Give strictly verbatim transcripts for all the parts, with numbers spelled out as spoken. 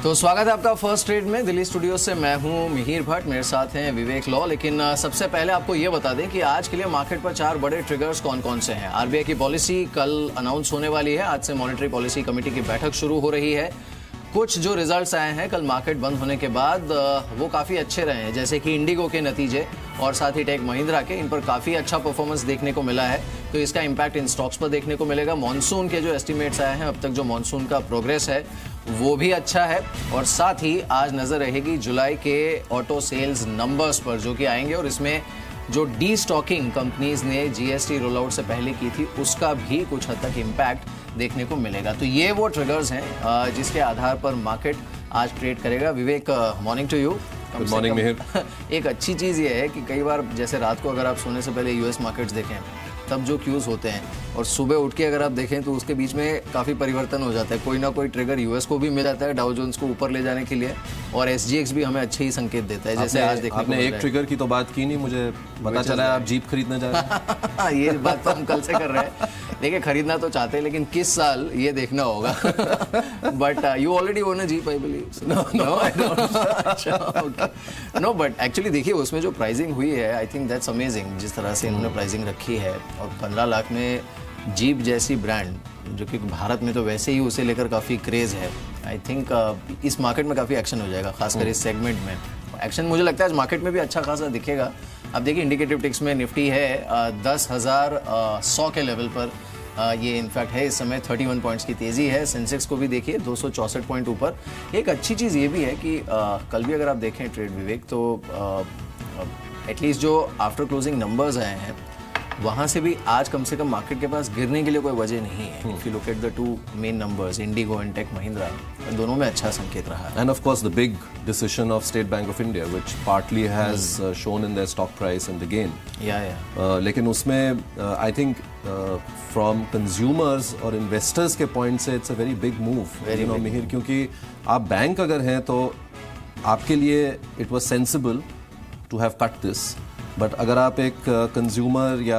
तो स्वागत है आपका फर्स्ट ट्रेड में। दिल्ली स्टूडियो से मैं हूं मिहिर भट्ट, मेरे साथ हैं विवेक लॉ। लेकिन सबसे पहले आपको ये बता दें कि आज के लिए मार्केट पर चार बड़े ट्रिगर्स कौन कौन से हैं। आरबीआई की पॉलिसी कल अनाउंस होने वाली है। आज से मॉनेटरी पॉलिसी कमेटी की बैठक शुरू हो रही है। कुछ जो रिजल्ट्स आए हैं कल मार्केट बंद होने के बाद वो काफ़ी अच्छे रहे हैं, जैसे कि इंडिगो के नतीजे और साथ ही टेक महिंद्रा के, इन पर काफ़ी अच्छा परफॉर्मेंस देखने को मिला है। तो इसका इम्पैक्ट इन स्टॉक्स पर देखने को मिलेगा। मॉनसून के जो एस्टिमेट्स आए हैं, अब तक जो मॉनसून का प्रोग्रेस है वो भी अच्छा है। और साथ ही आज नज़र रहेगी जुलाई के ऑटो सेल्स नंबर्स पर जो कि आएंगे, और इसमें जो डी स्टॉकिंग कंपनीज ने जीएसटी रोल आउट से पहले की थी उसका भी कुछ हद तक इम्पैक्ट देखने को मिलेगा। तो ये वो ट्रिगर्स हैं जिसके आधार पर मार्केट आज ट्रेड करेगा। Vivek, morning to you. Good morning Mihir. एक अच्छी चीज़ ये है कि कई बार जैसे रात को अगर आप सोने से पहले यूएस मार्केट्स देखें तब जो क्यूज होते हैं, और सुबह उठ के अगर आप देखें तो उसके बीच में काफ़ी परिवर्तन हो जाता है। कोई ना कोई ट्रिगर यूएस को भी मिल जाता है डाउ जोन्स को ऊपर ले जाने के लिए, और एसजीएक्स भी हमें अच्छे ही संकेत देता है। जैसे आज देखने आपने एक ट्रिगर की तो बात की नहीं, मुझे पता चला है आप जीप खरीदना चाह रहे हैं। ये बात तो हम कल से कर रहे हैं। देखिए, खरीदना तो चाहते हैं लेकिन किस साल ये देखना होगा। But you already own a jeep, I believe. No no I don't. No, but actually देखिए उसमें जो प्राइसिंग हुई है, आई थिंक दैट्स अमेजिंग जिस तरह से इन्होंने प्राइसिंग रखी है। और पंद्रह लाख में जीप जैसी ब्रांड, जो कि भारत में तो वैसे ही उसे लेकर काफ़ी क्रेज़ है, आई थिंक uh, इस मार्केट में काफ़ी एक्शन हो जाएगा, खासकर इस सेगमेंट में। एक्शन मुझे लगता है आज मार्केट में भी अच्छा खासा दिखेगा। अब देखिए इंडिकेटिव टिक्स में निफ्टी है दस हज़ार सौ के लेवल पर, uh, ये इनफैक्ट है इस समय इकतीस पॉइंट्स की तेज़ी है। सेंसेक्स को भी देखिए दो सौ चौंसठ पॉइंट ऊपर। एक अच्छी चीज़ ये भी है कि uh, कल भी अगर आप देखें ट्रेड विवेक, तो एटलीस्ट uh, uh, जो आफ्टर क्लोजिंग नंबर्स आए हैं वहाँ से भी आज कम से कम मार्केट के पास गिरने के लिए कोई वजह नहीं है। If you look at the two main numbers, IndiGo and Tech Mahindra, दोनों में अच्छा संकेत रहा है। And of course the big decision of State Bank of India which partly has shown in their stock price and the gain. Yeah yeah लेकिन उसमें I think from consumers और investors के पॉइंट से it's a very big move, you know Mihir, क्योंकि आप bank अगर हैं तो आपके लिए it was sensible to have cut this. But अगर आप एक कंज्यूमर uh, या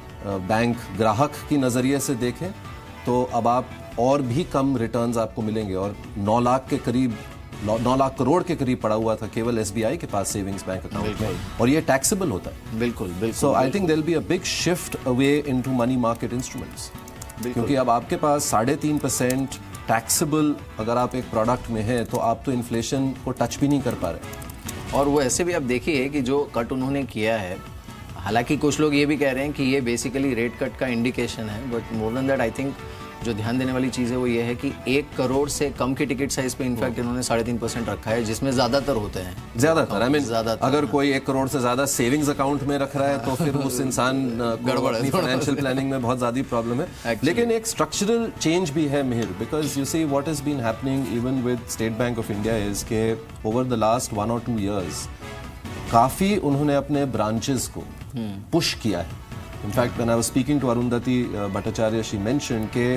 बैंक uh, ग्राहक की नज़रिए से देखें तो अब आप और भी कम रिटर्न्स आपको मिलेंगे। और नौ लाख के करीब नौ लाख करोड़ के करीब पड़ा हुआ था केवल एसबीआई के पास सेविंग्स बैंक अकाउंट में, और ये टैक्सेबल होता है। बिल्कुल बिल्कुल। So I think there will be a big shift away into money market instruments, क्योंकि अब आपके पास साढ़े तीन परसेंट टैक्सेबल अगर आप एक प्रोडक्ट में हैं तो आप तो इन्फ्लेशन को टच भी नहीं कर पा रहे। और वो ऐसे भी आप देखिए कि जो कट उन्होंने किया है, हालांकि कुछ लोग ये भी कह रहे हैं कि ये बेसिकली रेट कट का इंडिकेशन है, but more than that I think जो ध्यान देने वाली चीज़ है वो ये है कि एक करोड़ से कम की टिकट साइज पे इनफैक्ट इन्होंने साढ़े तीन परसेंट रखा है, जिसमें ज़्यादातर होते हैं। ज़्यादातर आई मीन अगर कोई एक करोड़ से ज़्यादा सेविंग्स अकाउंट में रख रहा है तो फिर उस इंसान गड़बड़ है, फाइनेंशियल प्लानिंग में बहुत ज़्यादा प्रॉब्लम है। लेकिन एक स्ट्रक्चरल चेंज भी है Mihir, because you see what has been happening even with State Bank of India is के ओवर द लास्ट वन और टू ईयर्स काफ़ी उन्होंने अपने ब्रांचेस को पुश किया है। In fact when I was speaking to Arundhati Bhattacharya, she mention के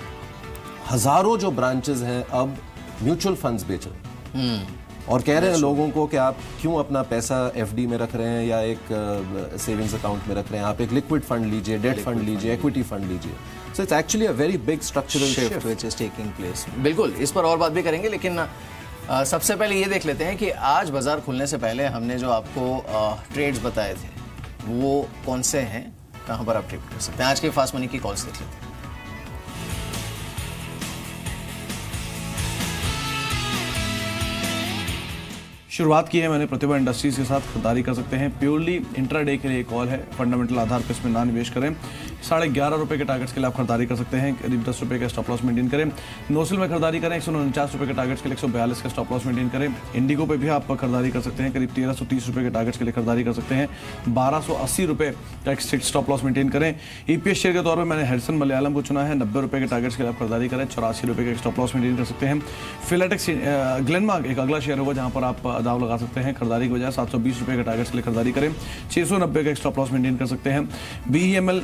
हजारों जो ब्रांचेस हैं अब म्यूचुअल फंड्स बेच रहे हैं और कह रहे हैं लोगों को कि आप क्यों अपना पैसा एफडी में रख रहे हैं या एक सेविंग्स uh, अकाउंट में रख रहे हैं, आप एक लिक्विड फंड लीजिए, डेट फंड लीजिए, इक्विटी फंड लीजिए। So it's actually a very big structural shift which is taking place. बिल्कुल, इस पर और बात भी करेंगे, लेकिन Uh, सबसे पहले ये देख लेते हैं कि आज बाजार खुलने से पहले हमने जो आपको ट्रेड्स uh, बताए थे वो कौन से हैं, कहां पर आप ट्रेड कर सकते हैं। आज के फास्ट मनी की कॉल्स देख लेते हैं। शुरुआत की है मैंने प्रतिभा इंडस्ट्रीज के साथ, खरीदारी कर सकते हैं। प्योरली इंट्राडे के लिए कॉल है, फंडामेंटल आधार पर इसमें ना निवेश करें। साढ़े ग्यारह रुपये के टारगेट्स के लिए आप खरीदारी कर सकते हैं, करीब दस रुपये का स्टॉप लॉस मेंटेन करें। नोसिल में खरीदारी करें, एक सौ उनचास रुपये के टारगेट्स के लिए एक सौ बयालीस का स्टॉप लॉस मेंटेन करें। इंडिगो पे भी आप खरीदारी कर सकते हैं, करीब तेरह सौ तीस रुपये के टारगेट्स के लिए खरीदारी कर सकते हैं। बारह सौ अस्सी रुपये का एक स्टॉप लॉस मेंटेन करें। ईपीएस शेयर के तौर पर मैंने हैरिसन मलयालम को चुना है, नब्बे रुपये के टारगेट्स के लिए आप खरीदारी करें, चौरासी रुपये का स्टॉप लॉस मेंटेन कर सकते हैं। फिलेटेक्स ग्लेनमार्क एक अगला शेयर होगा जहाँ पर आप दाव लगा सकते हैं, खरीदारी के बजाय सात सौ बीस रुपये के टारगेट्स के लिए खरीदारी करें, छः सौ नब्बे का स्टॉप लॉस मेंटेन कर सकते हैं। बीईएमएल पे भी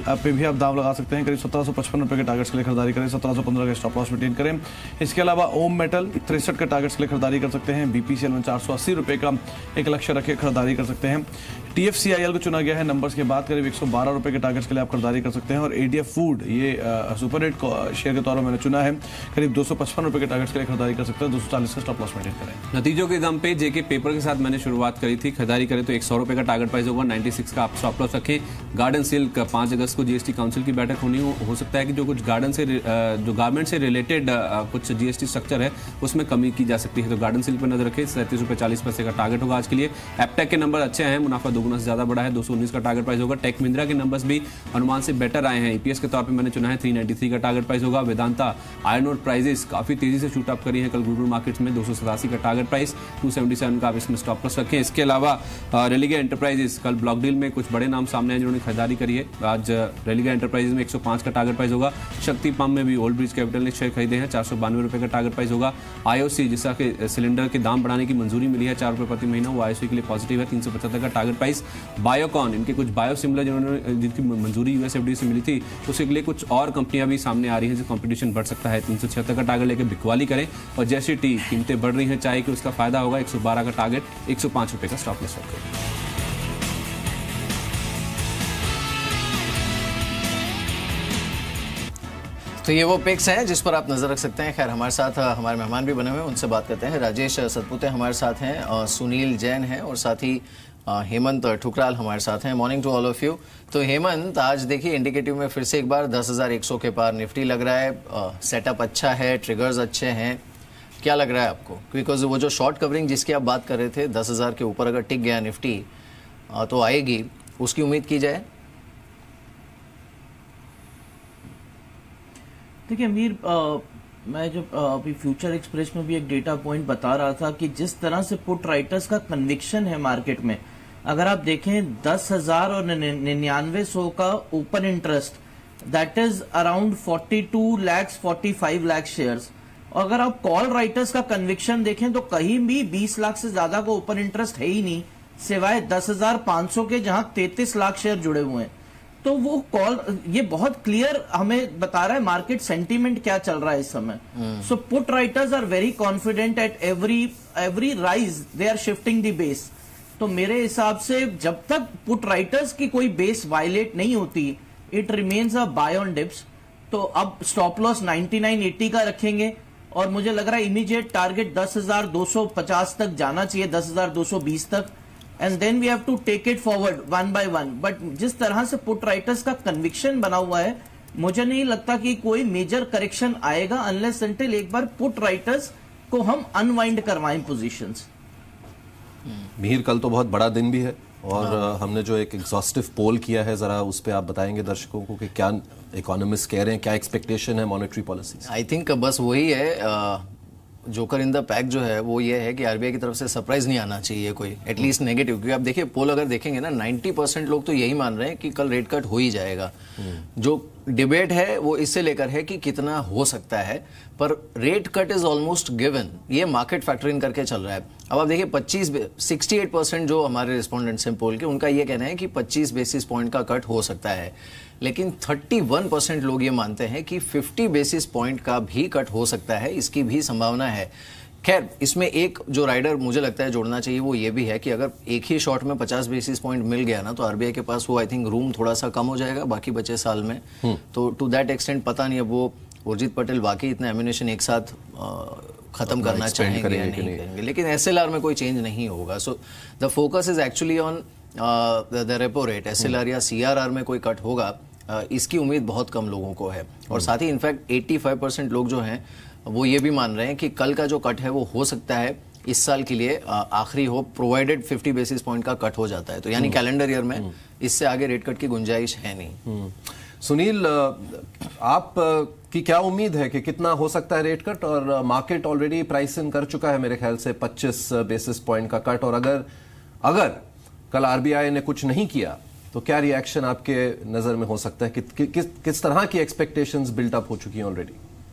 आप दाव लगा सकते हैं, करीब सत्रह सौ पचपन रुपए के टारगेट्स के लिए खरीदारी करें, सत्रह सौ पंद्रह का स्टॉप लॉस मेंटेन करें। इसके अलावा ओम मेटल तिरसठ के टारगेट्स के लिए खरीदारी कर सकते हैं। बीपीसीएल में चार सौ अस्सी रुपए का एक लक्ष्य रखे खरीदारी कर सकते हैं। टीएफसीआईएल को चुना गया है, नंबर्स की बात करें एक सौ बारह रुपए के टारगेट्स के लिए आप खरीदारी कर सकते हैं। और एडीएफ फूड ये सुपर रेट शेयर के तौर पर मैंने चुना है, करीब दो सौ पचपन रुपए के टारगेट्स के लिए खरीदारी कर सकते हैं। दो सौ चालीस का स्टॉप लॉस मेंटेन करें। नतीजों के दम पे जेके पेपर के साथ मैंने शुरुआत करी थी, खरीदारी करें तो एक सौ रुपए का टारगेट प्राइस होगा, छियानवे का आप स्टॉप लॉस रखें। गार्डन सिल्क पाँच अगस्त को जीएसटी काउंसिल की बैठक होनी हो, हो सकता है कि जो कुछ गार्डन से जो गारमेंट से रिलेटेड कुछ जीएसटी स्ट्रक्चर है उसमें कमी की जा सकती है, तो गार्डन सिल्क पर नजर रखें। सैंतीस रुपये चालीस पैसे का टारगेट होगा आज के लिए। एपटेक के नंबर अच्छे हैं, मुनाफा दोगुना से ज्यादा बढ़ा है, दो सौ उन्नीस का टारगेट प्राइस होगा। टेक महिंद्रा के नंबर्स भी अनुमान से बेटर आए हैं, ईपीएस के तौर पे मैंने चुना है तीन सौ तिरानवे का टारगेट प्राइस होगा। वेदांता आयरन ओर प्राइसेस काफी तेजी से शूट अप करी है कल ग्लोबल मार्केट्स में, दो सौ सतासी का टारगेट प्राइस, दो सौ सतहत्तर का आप इसमें स्टॉप लॉस रखें। इसके अलावा रेलिगा एंटरप्राइजेस कल ब्लॉक डील में कुछ बड़े नाम सामने आए जिन्होंने खरीदारी करी है। आज रेलिगा एंटरप्राइजेस में एक सौ पाँच का टारगेट प्राइस होगा। शक्ति पंप में भी ओल्ड ब्रिज कैपिटल ने शेयर खरीदे हैं, चार सौ बानवे रुपए का टारगेट प्राइस होगा। आईओसी जिसका के सिलेंडर के दाम बढ़ाने की मंजूरी मिली है चार रुपए प्रति महीना, वो आईओसी के लिए पॉजिटिव है, तीन सौ पचहत्तर का टारगेट प्राइस। बायोकॉन इनके कुछ बायोसिमिलर जिन्होंने जिनकी मंजूरी यूएस एफडीए से मिली थी, उसके लिए कुछ और कंपनियां भी सामने आ रही हैं जो कंपटीशन बढ़ सकता है, तीन सौ छिहत्तर का टारगेट लेकर बिकवाली करें। और जैसी टी कीमतें बढ़ रही हैं चाय की, उसका फायदा होगा, एक सौ बारह का टारगेट, एक सौ पाँच रुपए का स्टॉप लॉस रखें। तो ये वो पिक्स हैं जिस पर आप नजर रख सकते हैं। खैर हमारे साथ हमारे मेहमान भी बने हुए हैं, उनसे बात करते हैं। राजेश सतपुते हमारे साथ हैं, सुनील जैन हैं और साथ ही हेमंत ठुकराल हमारे साथ हैं। Morning to all of you. तो हेमंत, आज देखिए इंडिकेटिव में फिर से एक बार दस हज़ार एक सौ के पार निफ्टी लग रहा है, सेटअप अच्छा है, ट्रिगर्स अच्छे हैं, क्या लग रहा है आपको? बिकॉज वो जो शॉर्ट कवरिंग जिसकी आप बात कर रहे थे, दस हज़ार के ऊपर अगर टिक गया निफ्टी तो आएगी, उसकी उम्मीद की जाए? देखिए अमीर, आ, मैं जब अभी फ्यूचर एक्सप्रेस में भी एक डेटा पॉइंट बता रहा था कि जिस तरह से पुट राइटर्स का कन्विक्शन है मार्केट में, अगर आप देखें दस हजार और निन्यानवे सौ का open interest, that is around forty two lakhs forty five lakh shares. और अगर आप कॉल राइटर्स का कन्विक्शन देखें तो कहीं भी बीस लाख से ज्यादा का ओपन इंटरेस्ट है ही नहीं, सिवाय दस हजार पांच सौ के जहां तैतीस लाख शेयर जुड़े हुए हैं। तो वो कॉल, ये बहुत क्लियर हमें बता रहा है मार्केट सेंटीमेंट क्या चल रहा है इस समय। So put writers are very confident at every every rise they are shifting the base. तो मेरे हिसाब से जब तक पुट राइटर्स की कोई बेस वायलेट नहीं होती, it remains a buy on dips. तो अब stop loss ninety nine eighty का रखेंगे और मुझे लग रहा है इमीडिएट टारगेट दस हजार दो सौ पचास तक जाना चाहिए, दस हजार दो सौ बीस तक, and then we have to take it forward one by one. But जिस तरह से पुट राइटर्स का कन्विक्शन बना हुआ है, मुझे नहीं लगता कि कोई मेजर करेक्शन आएगा अनलेस अनटिल एक बार पुट राइटर्स को हम अनवाइंड करवाएं पोजीशंस। मिहिर, कल तो बहुत बड़ा दिन भी है और हाँ। हमने जो एक एग्जॉस्टिव पोल किया है, जरा उस पर आप बताएंगे दर्शकों को कि क्या इकोनॉमिस्ट कह रहे हैं, क्या एक्सपेक्टेशन है मॉनेटरी पॉलिसी? आई थिंक बस वही है, जोकर इन द पैक जो है वो ये है कि आरबीआई की तरफ से सरप्राइज नहीं आना चाहिए कोई, एटलीस्ट नेगेटिव। क्योंकि आप देखिए पोल अगर देखेंगे ना, नब्बे परसेंट लोग तो यही मान रहे हैं कि कल रेट कट हो ही जाएगा। जो डिबेट है वो इससे लेकर है कि कितना हो सकता है, पर rate cut is almost given, ये मार्केट फैक्टरिंग करके चल रहा है। अब आप देखिए पच्चीस अड़सठ परसेंट जो हमारे रिस्पोंडेंट्स हैं पोल के, उनका ये कहना है कि पच्चीस बेसिस पॉइंट का कट हो सकता है, लेकिन इकतीस परसेंट लोग ये मानते हैं कि पचास बेसिस पॉइंट का भी कट हो सकता है, इसकी भी संभावना है। खैर इसमें एक जो राइडर मुझे लगता है जोड़ना चाहिए वो ये भी है कि अगर एक ही शॉट में पचास बेसिस पॉइंट मिल गया ना, तो आरबीआई के पास वो आई थिंक रूम थोड़ा सा कम हो जाएगा बाकी बचे साल में। तो टू दैट एक्सटेंट पता नहीं अब वो उर्जित पटेल वाकई इतना एम्यूनेशन एक साथ आ, खत्म करना चाहेंगे या नहीं करेंगे, लेकिन एसएलआर में कोई चेंज नहीं होगा। So the focus is actually on the repo rate. SLR या सीआरआर में कोई कट होगा, uh, इसकी उम्मीद बहुत कम लोगों को है। और साथ ही इनफैक्ट पचासी परसेंट लोग जो हैं वो ये भी मान रहे हैं कि कल का जो कट है वो हो सकता है इस साल के लिए आखिरी हो, प्रोवाइडेड पचास बेसिस पॉइंट का कट हो जाता है। तो यानी कैलेंडर ईयर में इससे आगे रेट कट की गुंजाइश है नहीं। सुनील, आप की क्या उम्मीद है कि कितना हो सकता है रेट कट? और मार्केट ऑलरेडी प्राइस इन कर चुका है मेरे ख्याल से पच्चीस बेसिस पॉइंट का कट, और अगर अगर कल आरबीआई ने कुछ नहीं किया तो क्या रिएक्शन आपके नजर में हो सकता है? कि, कि, किस किस तरह की एक्सपेक्टेशंस बिल्टअप हो चुकी हैं already?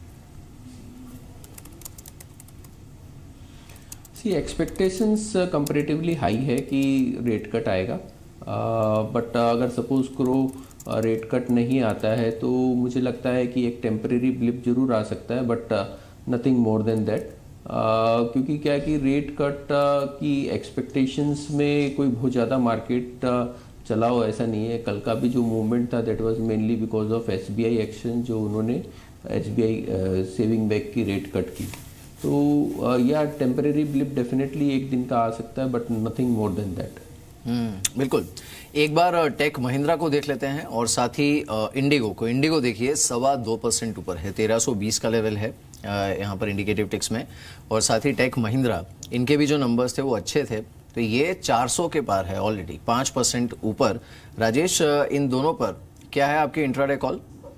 See expectations comparatively high है कि रेट कट आएगा, बट uh, अगर सपोज करो रेट कट नहीं आता है तो मुझे लगता है कि एक टेम्परेरी ब्लिप जरूर आ सकता है, but nothing more than that. क्योंकि क्या है कि रेट कट uh, की एक्सपेक्टेशंस में कोई बहुत ज़्यादा मार्केट uh, चला हो ऐसा नहीं है। कल का भी जो मूवमेंट था that was mainly because of SBI action, जो उन्होंने एसबीआई सेविंग बैंक की रेट कट की। तो या टेम्परेरी ब्लिप डेफिनेटली एक दिन का आ सकता है, but nothing more than that. Hmm, बिल्कुल। एक बार टेक महिंद्रा को देख लेते हैं और साथ ही इंडिगो को। इंडिगो देखिए सवा दो परसेंट ऊपर है, तेरह सौ बीस का लेवल है यहाँ पर इंडिकेटिव टिक्स में। और साथ ही टेक महिंद्रा, इनके भी जो नंबर्स थे वो अच्छे थे, तो ये चार सौ के पार है ऑलरेडी, पाँच परसेंट ऊपर। राजेश, इन दोनों पर क्या है आपकी इंट्राडे कॉल?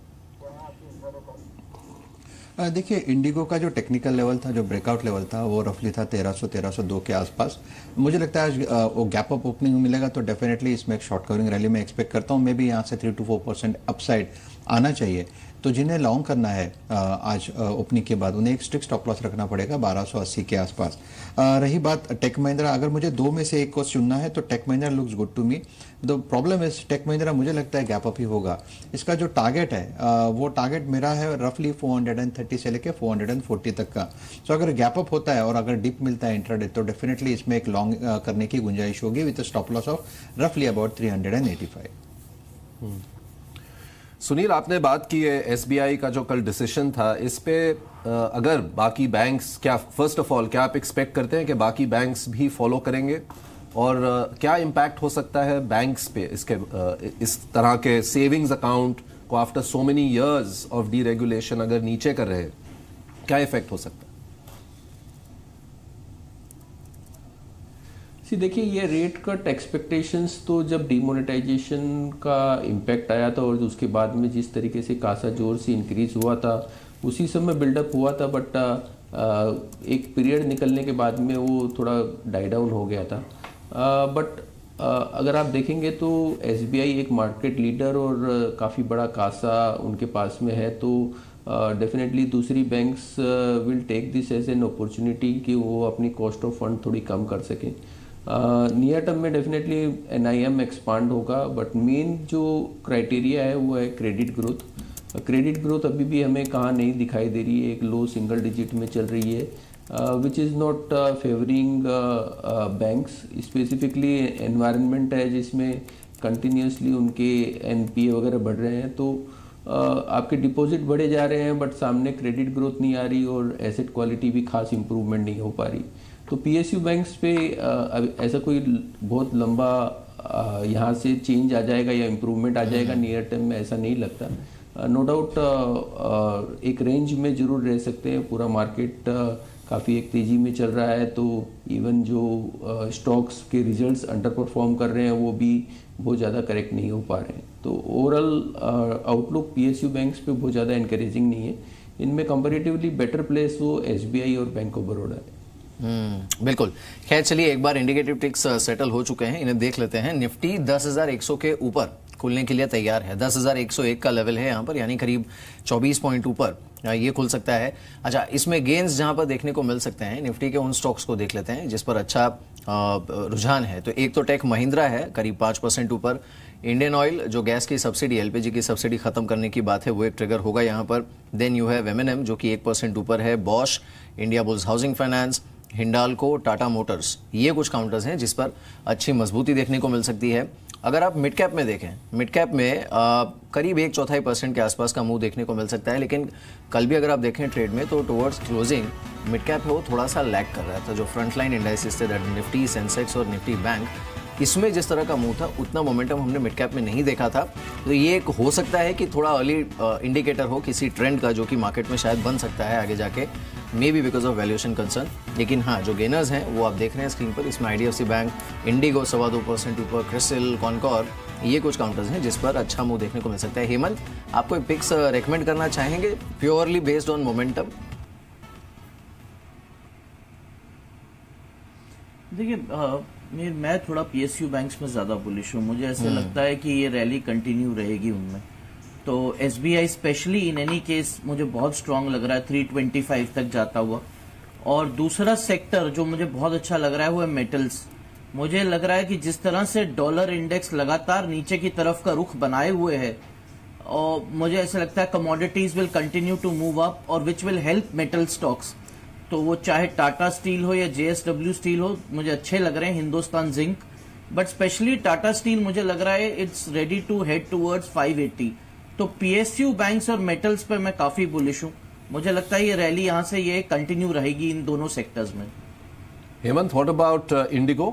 देखिए, इंडिगो का जो टेक्निकल लेवल था, जो ब्रेकआउट लेवल था, वो रफली था तेरह सौ तेरह सौ दो के आसपास। मुझे लगता है आज वो गैप अप ओपनिंग मिलेगा तो डेफिनेटली इसमें एक शॉर्ट कवरिंग रैली में एक्सपेक्ट करता हूँ। मे भी यहाँ से three to four percent upside आना चाहिए। तो जिन्हें लॉन्ग करना है आज ओपनिंग के बाद, उन्हें एक स्ट्रिक्ट स्टॉप लॉस रखना पड़ेगा बारह सौ अस्सी के आसपास। रही बात टेक महिंद्रा, अगर मुझे दो में से एक को चुनना है तो Tech Mahindra looks good to me. The problem is Tech Mahindra मुझे लगता है गैप अप ही होगा। इसका जो टारगेट है वो टारगेट मेरा है रफली चार सौ तीस से लेके चार सौ चालीस तक का। सो so, अगर गैप अप होता है और अगर डिप मिलता है इंट्राडे तो डेफिनेटली इसमें एक लॉन्ग करने की गुंजाइश होगी विद स्टॉप लॉस ऑफ रफली about three eighty five. Sunil, आपने बात की है एसबीआई का जो कल डिसीजन था, इस पे अगर बाकी बैंक्स, क्या फर्स्ट ऑफ ऑल क्या आप एक्सपेक्ट करते हैं कि बाकी बैंक्स भी फॉलो करेंगे, और क्या इम्पैक्ट हो सकता है बैंक्स पे इसके इस तरह के सेविंग्स अकाउंट को after so many years of deregulation अगर नीचे कर रहे हैं, क्या इफेक्ट हो सकता है? सी देखिए, ये रेट कट एक्सपेक्टेशंस तो जब डिमोनेटाइजेशन का इम्पैक्ट आया था और उसके बाद में जिस तरीके से कासा जोर से इंक्रीज हुआ था उसी समय बिल्डअप हुआ था, बट एक पीरियड निकलने के बाद में वो थोड़ा डाई डाउन हो गया था। बट अगर आप देखेंगे तो एसबीआई एक मार्केट लीडर और काफ़ी बड़ा कासा उनके पास में है, तो डेफिनेटली uh, दूसरी banks will take this as an opportunity कि वो अपनी कॉस्ट ऑफ फंड थोड़ी कम कर सकें। नियर टर्म में डेफिनेटली एनआईएम एक्सपांड होगा, बट मेन जो क्राइटेरिया है वो है क्रेडिट ग्रोथ। क्रेडिट ग्रोथ अभी भी हमें कहाँ नहीं दिखाई दे रही है, एक लो सिंगल डिजिट में चल रही है, which is not favouring banks. Specifically environment है जिसमें कंटिन्यूसली उनके एनपीए वगैरह बढ़ रहे हैं, तो Uh, आपके डिपॉजिट बढ़े जा रहे हैं बट सामने क्रेडिट ग्रोथ नहीं आ रही और एसेट क्वालिटी भी खास इंप्रूवमेंट नहीं हो पा रही। तो पीएसयू बैंक्स पे uh, ऐसा कोई बहुत लंबा uh, यहाँ से चेंज आ जाएगा या इम्प्रूवमेंट आ जाएगा नियर टर्म में, ऐसा नहीं लगता। नो डाउट एक रेंज में जरूर रह सकते हैं। पूरा मार्केट uh, काफ़ी एक तेज़ी में चल रहा है, तो इवन जो स्टॉक्स uh, के रिजल्ट्स अंडर परफॉर्म कर रहे हैं वो भी बहुत ज़्यादा करेक्ट नहीं हो पा रहे हैं। तो ओवरऑल आउटलुक पीएसयू बैंक्स पे बहुत ज़्यादा एनकरेजिंग नहीं है। इनमें कंपैरेटिवली बेटर प्लेस वो एसबीआई और बैंक ऑफ बड़ौदा है। हम्म, बिल्कुल। खैर चलिए, एक बार इंडिकेटिव टिक्स सेटल हो चुके हैं, इन्हें देख लेते हैं। निफ्टी दस हज़ार एक सौ के ऊपर खुलने के लिए तैयार है। दस हज़ार एक सौ एक का लेवल है यहाँ पर, यानी करीब चौबीस पॉइंट ऊपर ये खुल सकता है। अच्छा, इसमें गेन्स जहां पर देखने को मिल सकते हैं, निफ्टी के उन स्टॉक्स को देख लेते हैं जिस पर अच्छा रुझान है। तो एक तो टेक महिंद्रा है करीब पाँच परसेंट ऊपर। इंडियन ऑयल, जो गैस की सब्सिडी, एलपीजी की सब्सिडी खत्म करने की बात है, वो एक ट्रिगर होगा यहाँ पर। देन यू हैव एमएनएम जो कि एक परसेंट ऊपर है। Bosch, India Bulls Housing Finance, Hindalco, Tata Motors, ये कुछ काउंटर्स हैं जिस पर अच्छी मजबूती देखने को मिल सकती है। अगर आप मिड कैप में देखें, मिड कैप में आ, करीब एक चौथाई परसेंट के आसपास का मूव देखने को मिल सकता है, लेकिन कल भी अगर आप देखें ट्रेड में तो टुवर्ड्स क्लोजिंग मिड कैप है वो थोड़ा सा लैग कर रहा था। जो फ्रंट लाइन इंडाइसिस थे, निफ्टी, सेंसेक्स और निफ्टी बैंक, इसमें जिस तरह का मूव था उतना मोमेंटम हमने मिड कैप में नहीं देखा था। तो ये एक हो सकता है कि थोड़ा अर्ली इंडिकेटर हो किसी ट्रेंड का जो कि मार्केट में शायद बन सकता है आगे जाके, maybe because of valuation concern. लेकिन हाँ, जो गेनर्स हैं वो आप देख रहे हैं स्क्रीन पर, इसमें आईडीएफसी बैंक, इंडिगो सवा दो परसेंट ऊपर, क्रिसिल, कॉनकॉर, ये कुछ काउंटर्स हैं जिस पर अच्छा मूव देखने को मिल सकता है। हेमंत, आप कोई पिक्स रेकमेंड करना चाहेंगे प्योरली बेस्ड ऑन मोमेंटम? देखिए, मैं थोड़ा पीएसयू बैंक्स में ज्यादा बुलिश हूँ। मुझे ऐसे लगता है कि ये रैली कंटिन्यू रहेगी उनमें। तो SBI specially in any case मुझे बहुत स्ट्रांग लग रहा है, तीन सौ पच्चीस तक जाता हुआ। और दूसरा सेक्टर जो मुझे बहुत अच्छा लग रहा है वो है मेटल्स। मुझे लग रहा है कि जिस तरह से डॉलर इंडेक्स लगातार नीचे की तरफ का रुख बनाए हुए है, और मुझे ऐसा लगता है commodities will continue to move up और which will help metal stocks. तो वो चाहे टाटा स्टील हो या जेएसडब्ल्यू स्टील हो, मुझे अच्छे लग रहे हैं, Hindustan Zinc, but specially Tata Steel मुझे लग रहा है it's ready to head towards five eighty. तो पीएसयू बैंक्स और मेटल्स पर मैं काफी बुलिश हूं। मुझे लगता है ये रैली यहां से ये कंटिन्यू रहेगी इन दोनों सेक्टर्स में। Hemant, what about IndiGo?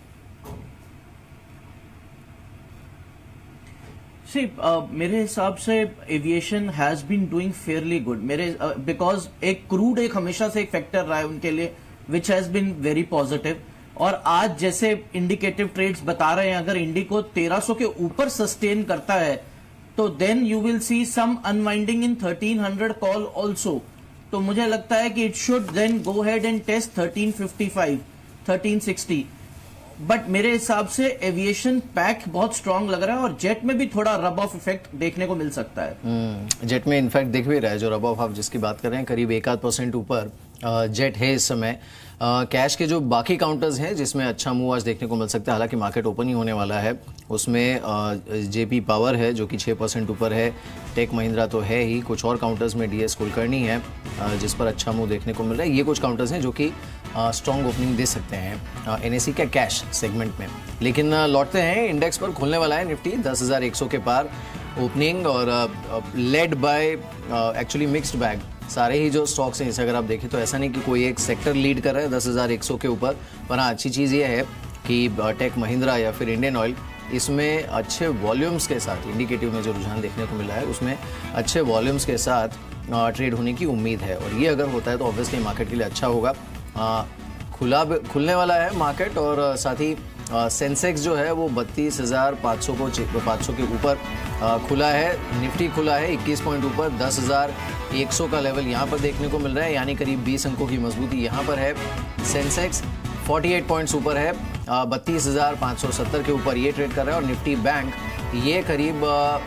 See uh, मेरे हिसाब से aviation has been doing fairly good मेरे बिकॉज uh, एक क्रूड एक हमेशा से एक फैक्टर रहा है उनके लिए which has been very positive. और आज जैसे इंडिकेटिव ट्रेड्स बता रहे हैं, अगर इंडिको तेरह सौ के ऊपर सस्टेन करता है तो then you will see some unwinding in thirteen hundred call also. तो मुझे लगता है कि it should then go ahead and test thirteen fifty five, thirteen sixty. But मेरे हिसाब से एविएशन पैक बहुत स्ट्रांग लग रहा है और जेट में भी थोड़ा रब ऑफ इफेक्ट देखने को मिल सकता है। hmm, जेट में इनफैक्ट दिख भी रहा है, जो रब ऑफ आप जिसकी बात कर रहे हैं, करीब एक आध परसेंट ऊपर जेट है इस समय। कैश के जो बाकी काउंटर्स हैं जिसमें अच्छा मूव आज देखने को मिल सकता है, हालांकि मार्केट ओपन ही होने वाला है, उसमें जेपी पावर है जो कि छः परसेंट ऊपर है, टेक महिंद्रा तो है ही, कुछ और काउंटर्स में डीएस कुलकर्णी है जिस पर अच्छा मूव देखने को मिल रहा है। ये कुछ काउंटर्स हैं जो कि स्ट्रॉन्ग ओपनिंग दे सकते हैं एनएसई के कैश सेगमेंट में। लेकिन लौटते हैं इंडेक्स पर, खुलने वाला है निफ्टी दस हज़ार एक सौ के पार ओपनिंग, और led by actually mixed bag. सारे ही जो स्टॉक्स हैं इसे अगर आप देखें तो ऐसा नहीं कि कोई एक सेक्टर लीड कर रहा है दस हज़ार एक सौ के ऊपर, पर हाँ अच्छी चीज़ ये है कि टेक महिंद्रा या फिर इंडियन ऑयल, इसमें अच्छे वॉल्यूम्स के साथ, इंडिकेटिव में जो रुझान देखने को मिला है उसमें अच्छे वॉल्यूम्स के साथ ट्रेड होने की उम्मीद है, और ये अगर होता है तो ऑब्वियसली मार्केट के लिए अच्छा होगा। आ, खुला खुलने वाला है मार्केट, और साथ ही सेंसेक्स जो है वो बत्तीस हज़ार पाँच सौ को पाँच सौ के ऊपर खुला है। निफ्टी खुला है इक्कीस पॉइंट ऊपर, दस हज़ार एक सौ का लेवल यहाँ पर देखने को मिल रहा है, यानी करीब बीस अंकों की मजबूती यहाँ पर है। सेंसेक्स अड़तालीस पॉइंट्स ऊपर है, बत्तीस हज़ार पाँच सौ सत्तर के ऊपर ये ट्रेड कर रहा है, और निफ्टी बैंक ये करीब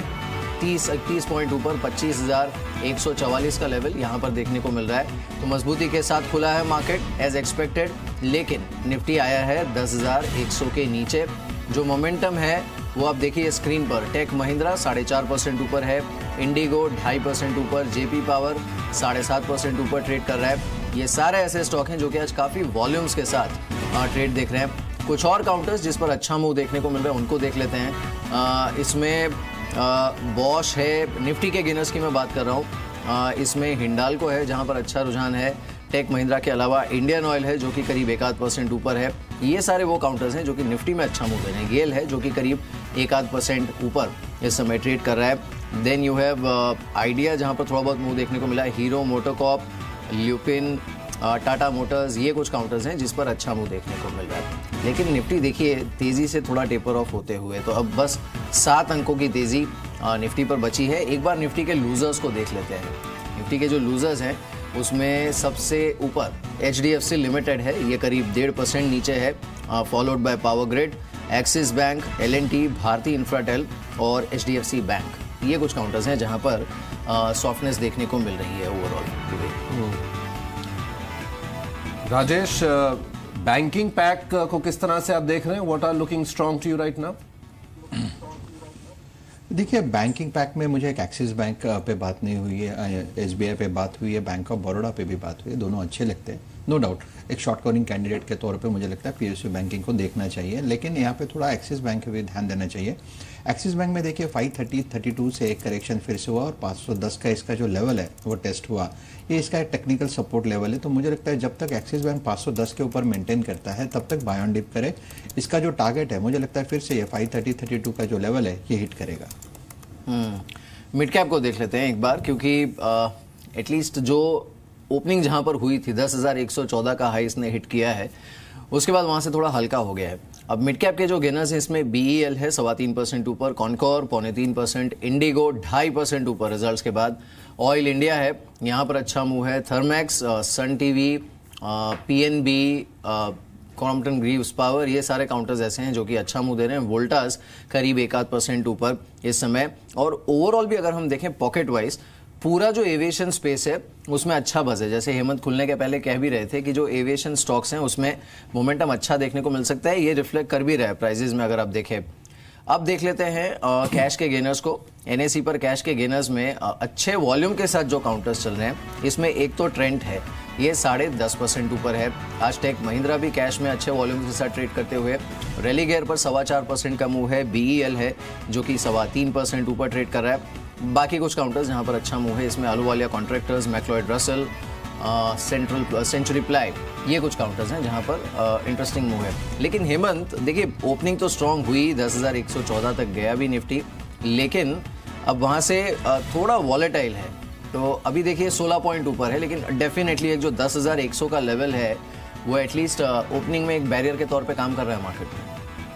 तीस इकतीस पॉइंट ऊपर पच्चीस हज़ार एक सौ चवालीस का लेवल यहाँ पर देखने को मिल रहा है। तो मजबूती के साथ खुला है मार्केट एज एक्सपेक्टेड, लेकिन निफ्टी आया है दस हज़ार एक सौ के नीचे। जो मोमेंटम है वो आप देखिए स्क्रीन पर, टेक महिंद्रा साढ़े चार परसेंट ऊपर है, इंडिगो ढाई परसेंट ऊपर, जेपी पावर साढ़े सात परसेंट ऊपर ट्रेड कर रहा है। ये सारे ऐसे स्टॉक हैं जो कि आज काफ़ी वॉल्यूम्स के साथ ट्रेड देख रहे हैं। कुछ और काउंटर्स जिस पर अच्छा मूव देखने को मिल रहा है उनको देख लेते हैं। आ, इसमें बॉश है, निफ्टी के गिनर्स की मैं बात कर रहा हूँ, इसमें हिंडाल्को है जहाँ पर अच्छा रुझान है, टेक महिंद्रा के अलावा इंडियन ऑयल है जो कि करीब एक आध परसेंट ऊपर है। ये सारे वो काउंटर्स हैं जो कि निफ्टी में अच्छा मूव दे रहे हैं। गेल है जो कि करीब एक आध परसेंट ऊपर इस समय ट्रेड कर रहा है। देन यू हैव आइडिया जहाँ पर थोड़ा बहुत मूव देखने को मिला है, Hero MotoCorp, Lupin, Tata Motors, ये कुछ काउंटर्स हैं जिस पर अच्छा मूव देखने को मिल रहा है। लेकिन निफ्टी देखिए तेज़ी से थोड़ा टेपर ऑफ होते हुए, तो अब बस सात अंकों की तेज़ी निफ्टी पर बची है। एक बार निफ्टी के लूजर्स को देख लेते हैं। निफ्टी के जो लूजर्स हैं उसमें सबसे ऊपर H D F C limited है, ये करीब डेढ़ परसेंट नीचे है, followed by Power Grid, Axis Bank, L and T, Bharti Infratel और H D F C bank. ये कुछ काउंटर्स हैं जहां पर सॉफ्टनेस देखने को मिल रही है ओवरऑल। राजेश, बैंकिंग पैक को किस तरह से आप देख रहे हैं? What are looking strong to you right now? देखिए, बैंकिंग पैक में मुझे एक एक्सिस बैंक पे बात नहीं हुई है, एसबीआई पे बात हुई है, बैंक ऑफ बड़ौदा पे भी बात हुई है, दोनों अच्छे लगते हैं नो डाउट। एक शॉर्ट कवरिंग कैंडिडेट के तौर पे मुझे लगता है पीएसयू बैंकिंग को देखना चाहिए, लेकिन यहाँ पे थोड़ा एक्सिस बैंक पे भी ध्यान देना चाहिए। एक्सिस बैंक में देखिए फाइव थर्टी थर्टी टू से एक करेक्शन फिर से हुआ और पाँच सौ दस का इसका जो लेवल है वो टेस्ट हुआ, ये इसका एक टेक्निकल सपोर्ट लेवल है। तो मुझे लगता है जब तक एक्सिस बैंक पाँच सौ दस के ऊपर मेंटेन करता है तब तक बाय ऑन डिप करे। इसका जो टारगेट है मुझे लगता है फिर से ये फाइव थर्टी थर्टी टू का जो लेवल है ये हिट करेगा। मिड कैप को देख लेते हैं एक बार, क्योंकि एटलीस्ट जो ओपनिंग जहां पर हुई थी दस हज़ार एक सौ चौदह का हाई इसने हिट किया है, उसके बाद वहां से थोड़ा हल्का हो गया है। अब मिड कैप के जो गेनर्स हैं इसमें बीईएल है सवा तीन परसेंट ऊपर, कॉनकोर पौने तीन परसेंट, इंडिगो ढाई परसेंट ऊपर रिजल्ट्स के बाद, ऑयल इंडिया है यहाँ पर अच्छा मूव है, Thermax, Sun TV, PNB, Crompton Greaves power, ये सारे काउंटर्स ऐसे हैं जो कि अच्छा मूव दे रहे हैं। वोल्टास करीब एक आध परसेंट ऊपर इस समय, और ओवरऑल भी अगर हम देखें पॉकेट वाइज पूरा जो एविएशन स्पेस है उसमें अच्छा बज़ है। जैसे हेमंत खुलने के पहले कह भी रहे थे कि जो एविएशन स्टॉक्स हैं उसमें मोमेंटम अच्छा देखने को मिल सकता है, ये रिफ्लेक्ट कर भी रहा है प्राइजेस में अगर आप देखें। अब देख लेते हैं कैश के गेनर्स को। एनएसई पर कैश के गेनर्स में आ, अच्छे वॉल्यूम के साथ जो काउंटर्स चल रहे हैं, इसमें एक तो ट्रेंड है, ये साढ़े दस परसेंट ऊपर है। आज टेक महिंद्रा भी कैश में अच्छे वॉल्यूम के साथ ट्रेड करते हुए रैली गेयर पर सवा चार परसेंट का मूव है। बीईएल है जो कि सवा तीन परसेंट ऊपर ट्रेड कर रहा है। बाकी कुछ काउंटर्स जहां पर अच्छा मूव है, इसमें Ahluwalia Contractors, McLeod Russel, Central Century Ply, ये कुछ काउंटर्स हैं जहां पर इंटरेस्टिंग मूव है। लेकिन हेमंत देखिए, ओपनिंग तो स्ट्रांग हुई, दस हज़ार एक सौ चौदह तक गया भी निफ्टी, लेकिन अब वहां से uh, थोड़ा वॉलेटाइल है। तो अभी देखिए सोलह पॉइंट ऊपर है, लेकिन डेफिनेटली एक जो दस हज़ार एक सौ का लेवल है वो एटलीस्ट ओपनिंग में एक बैरियर के तौर पे काम कर रहा है मार्केट में।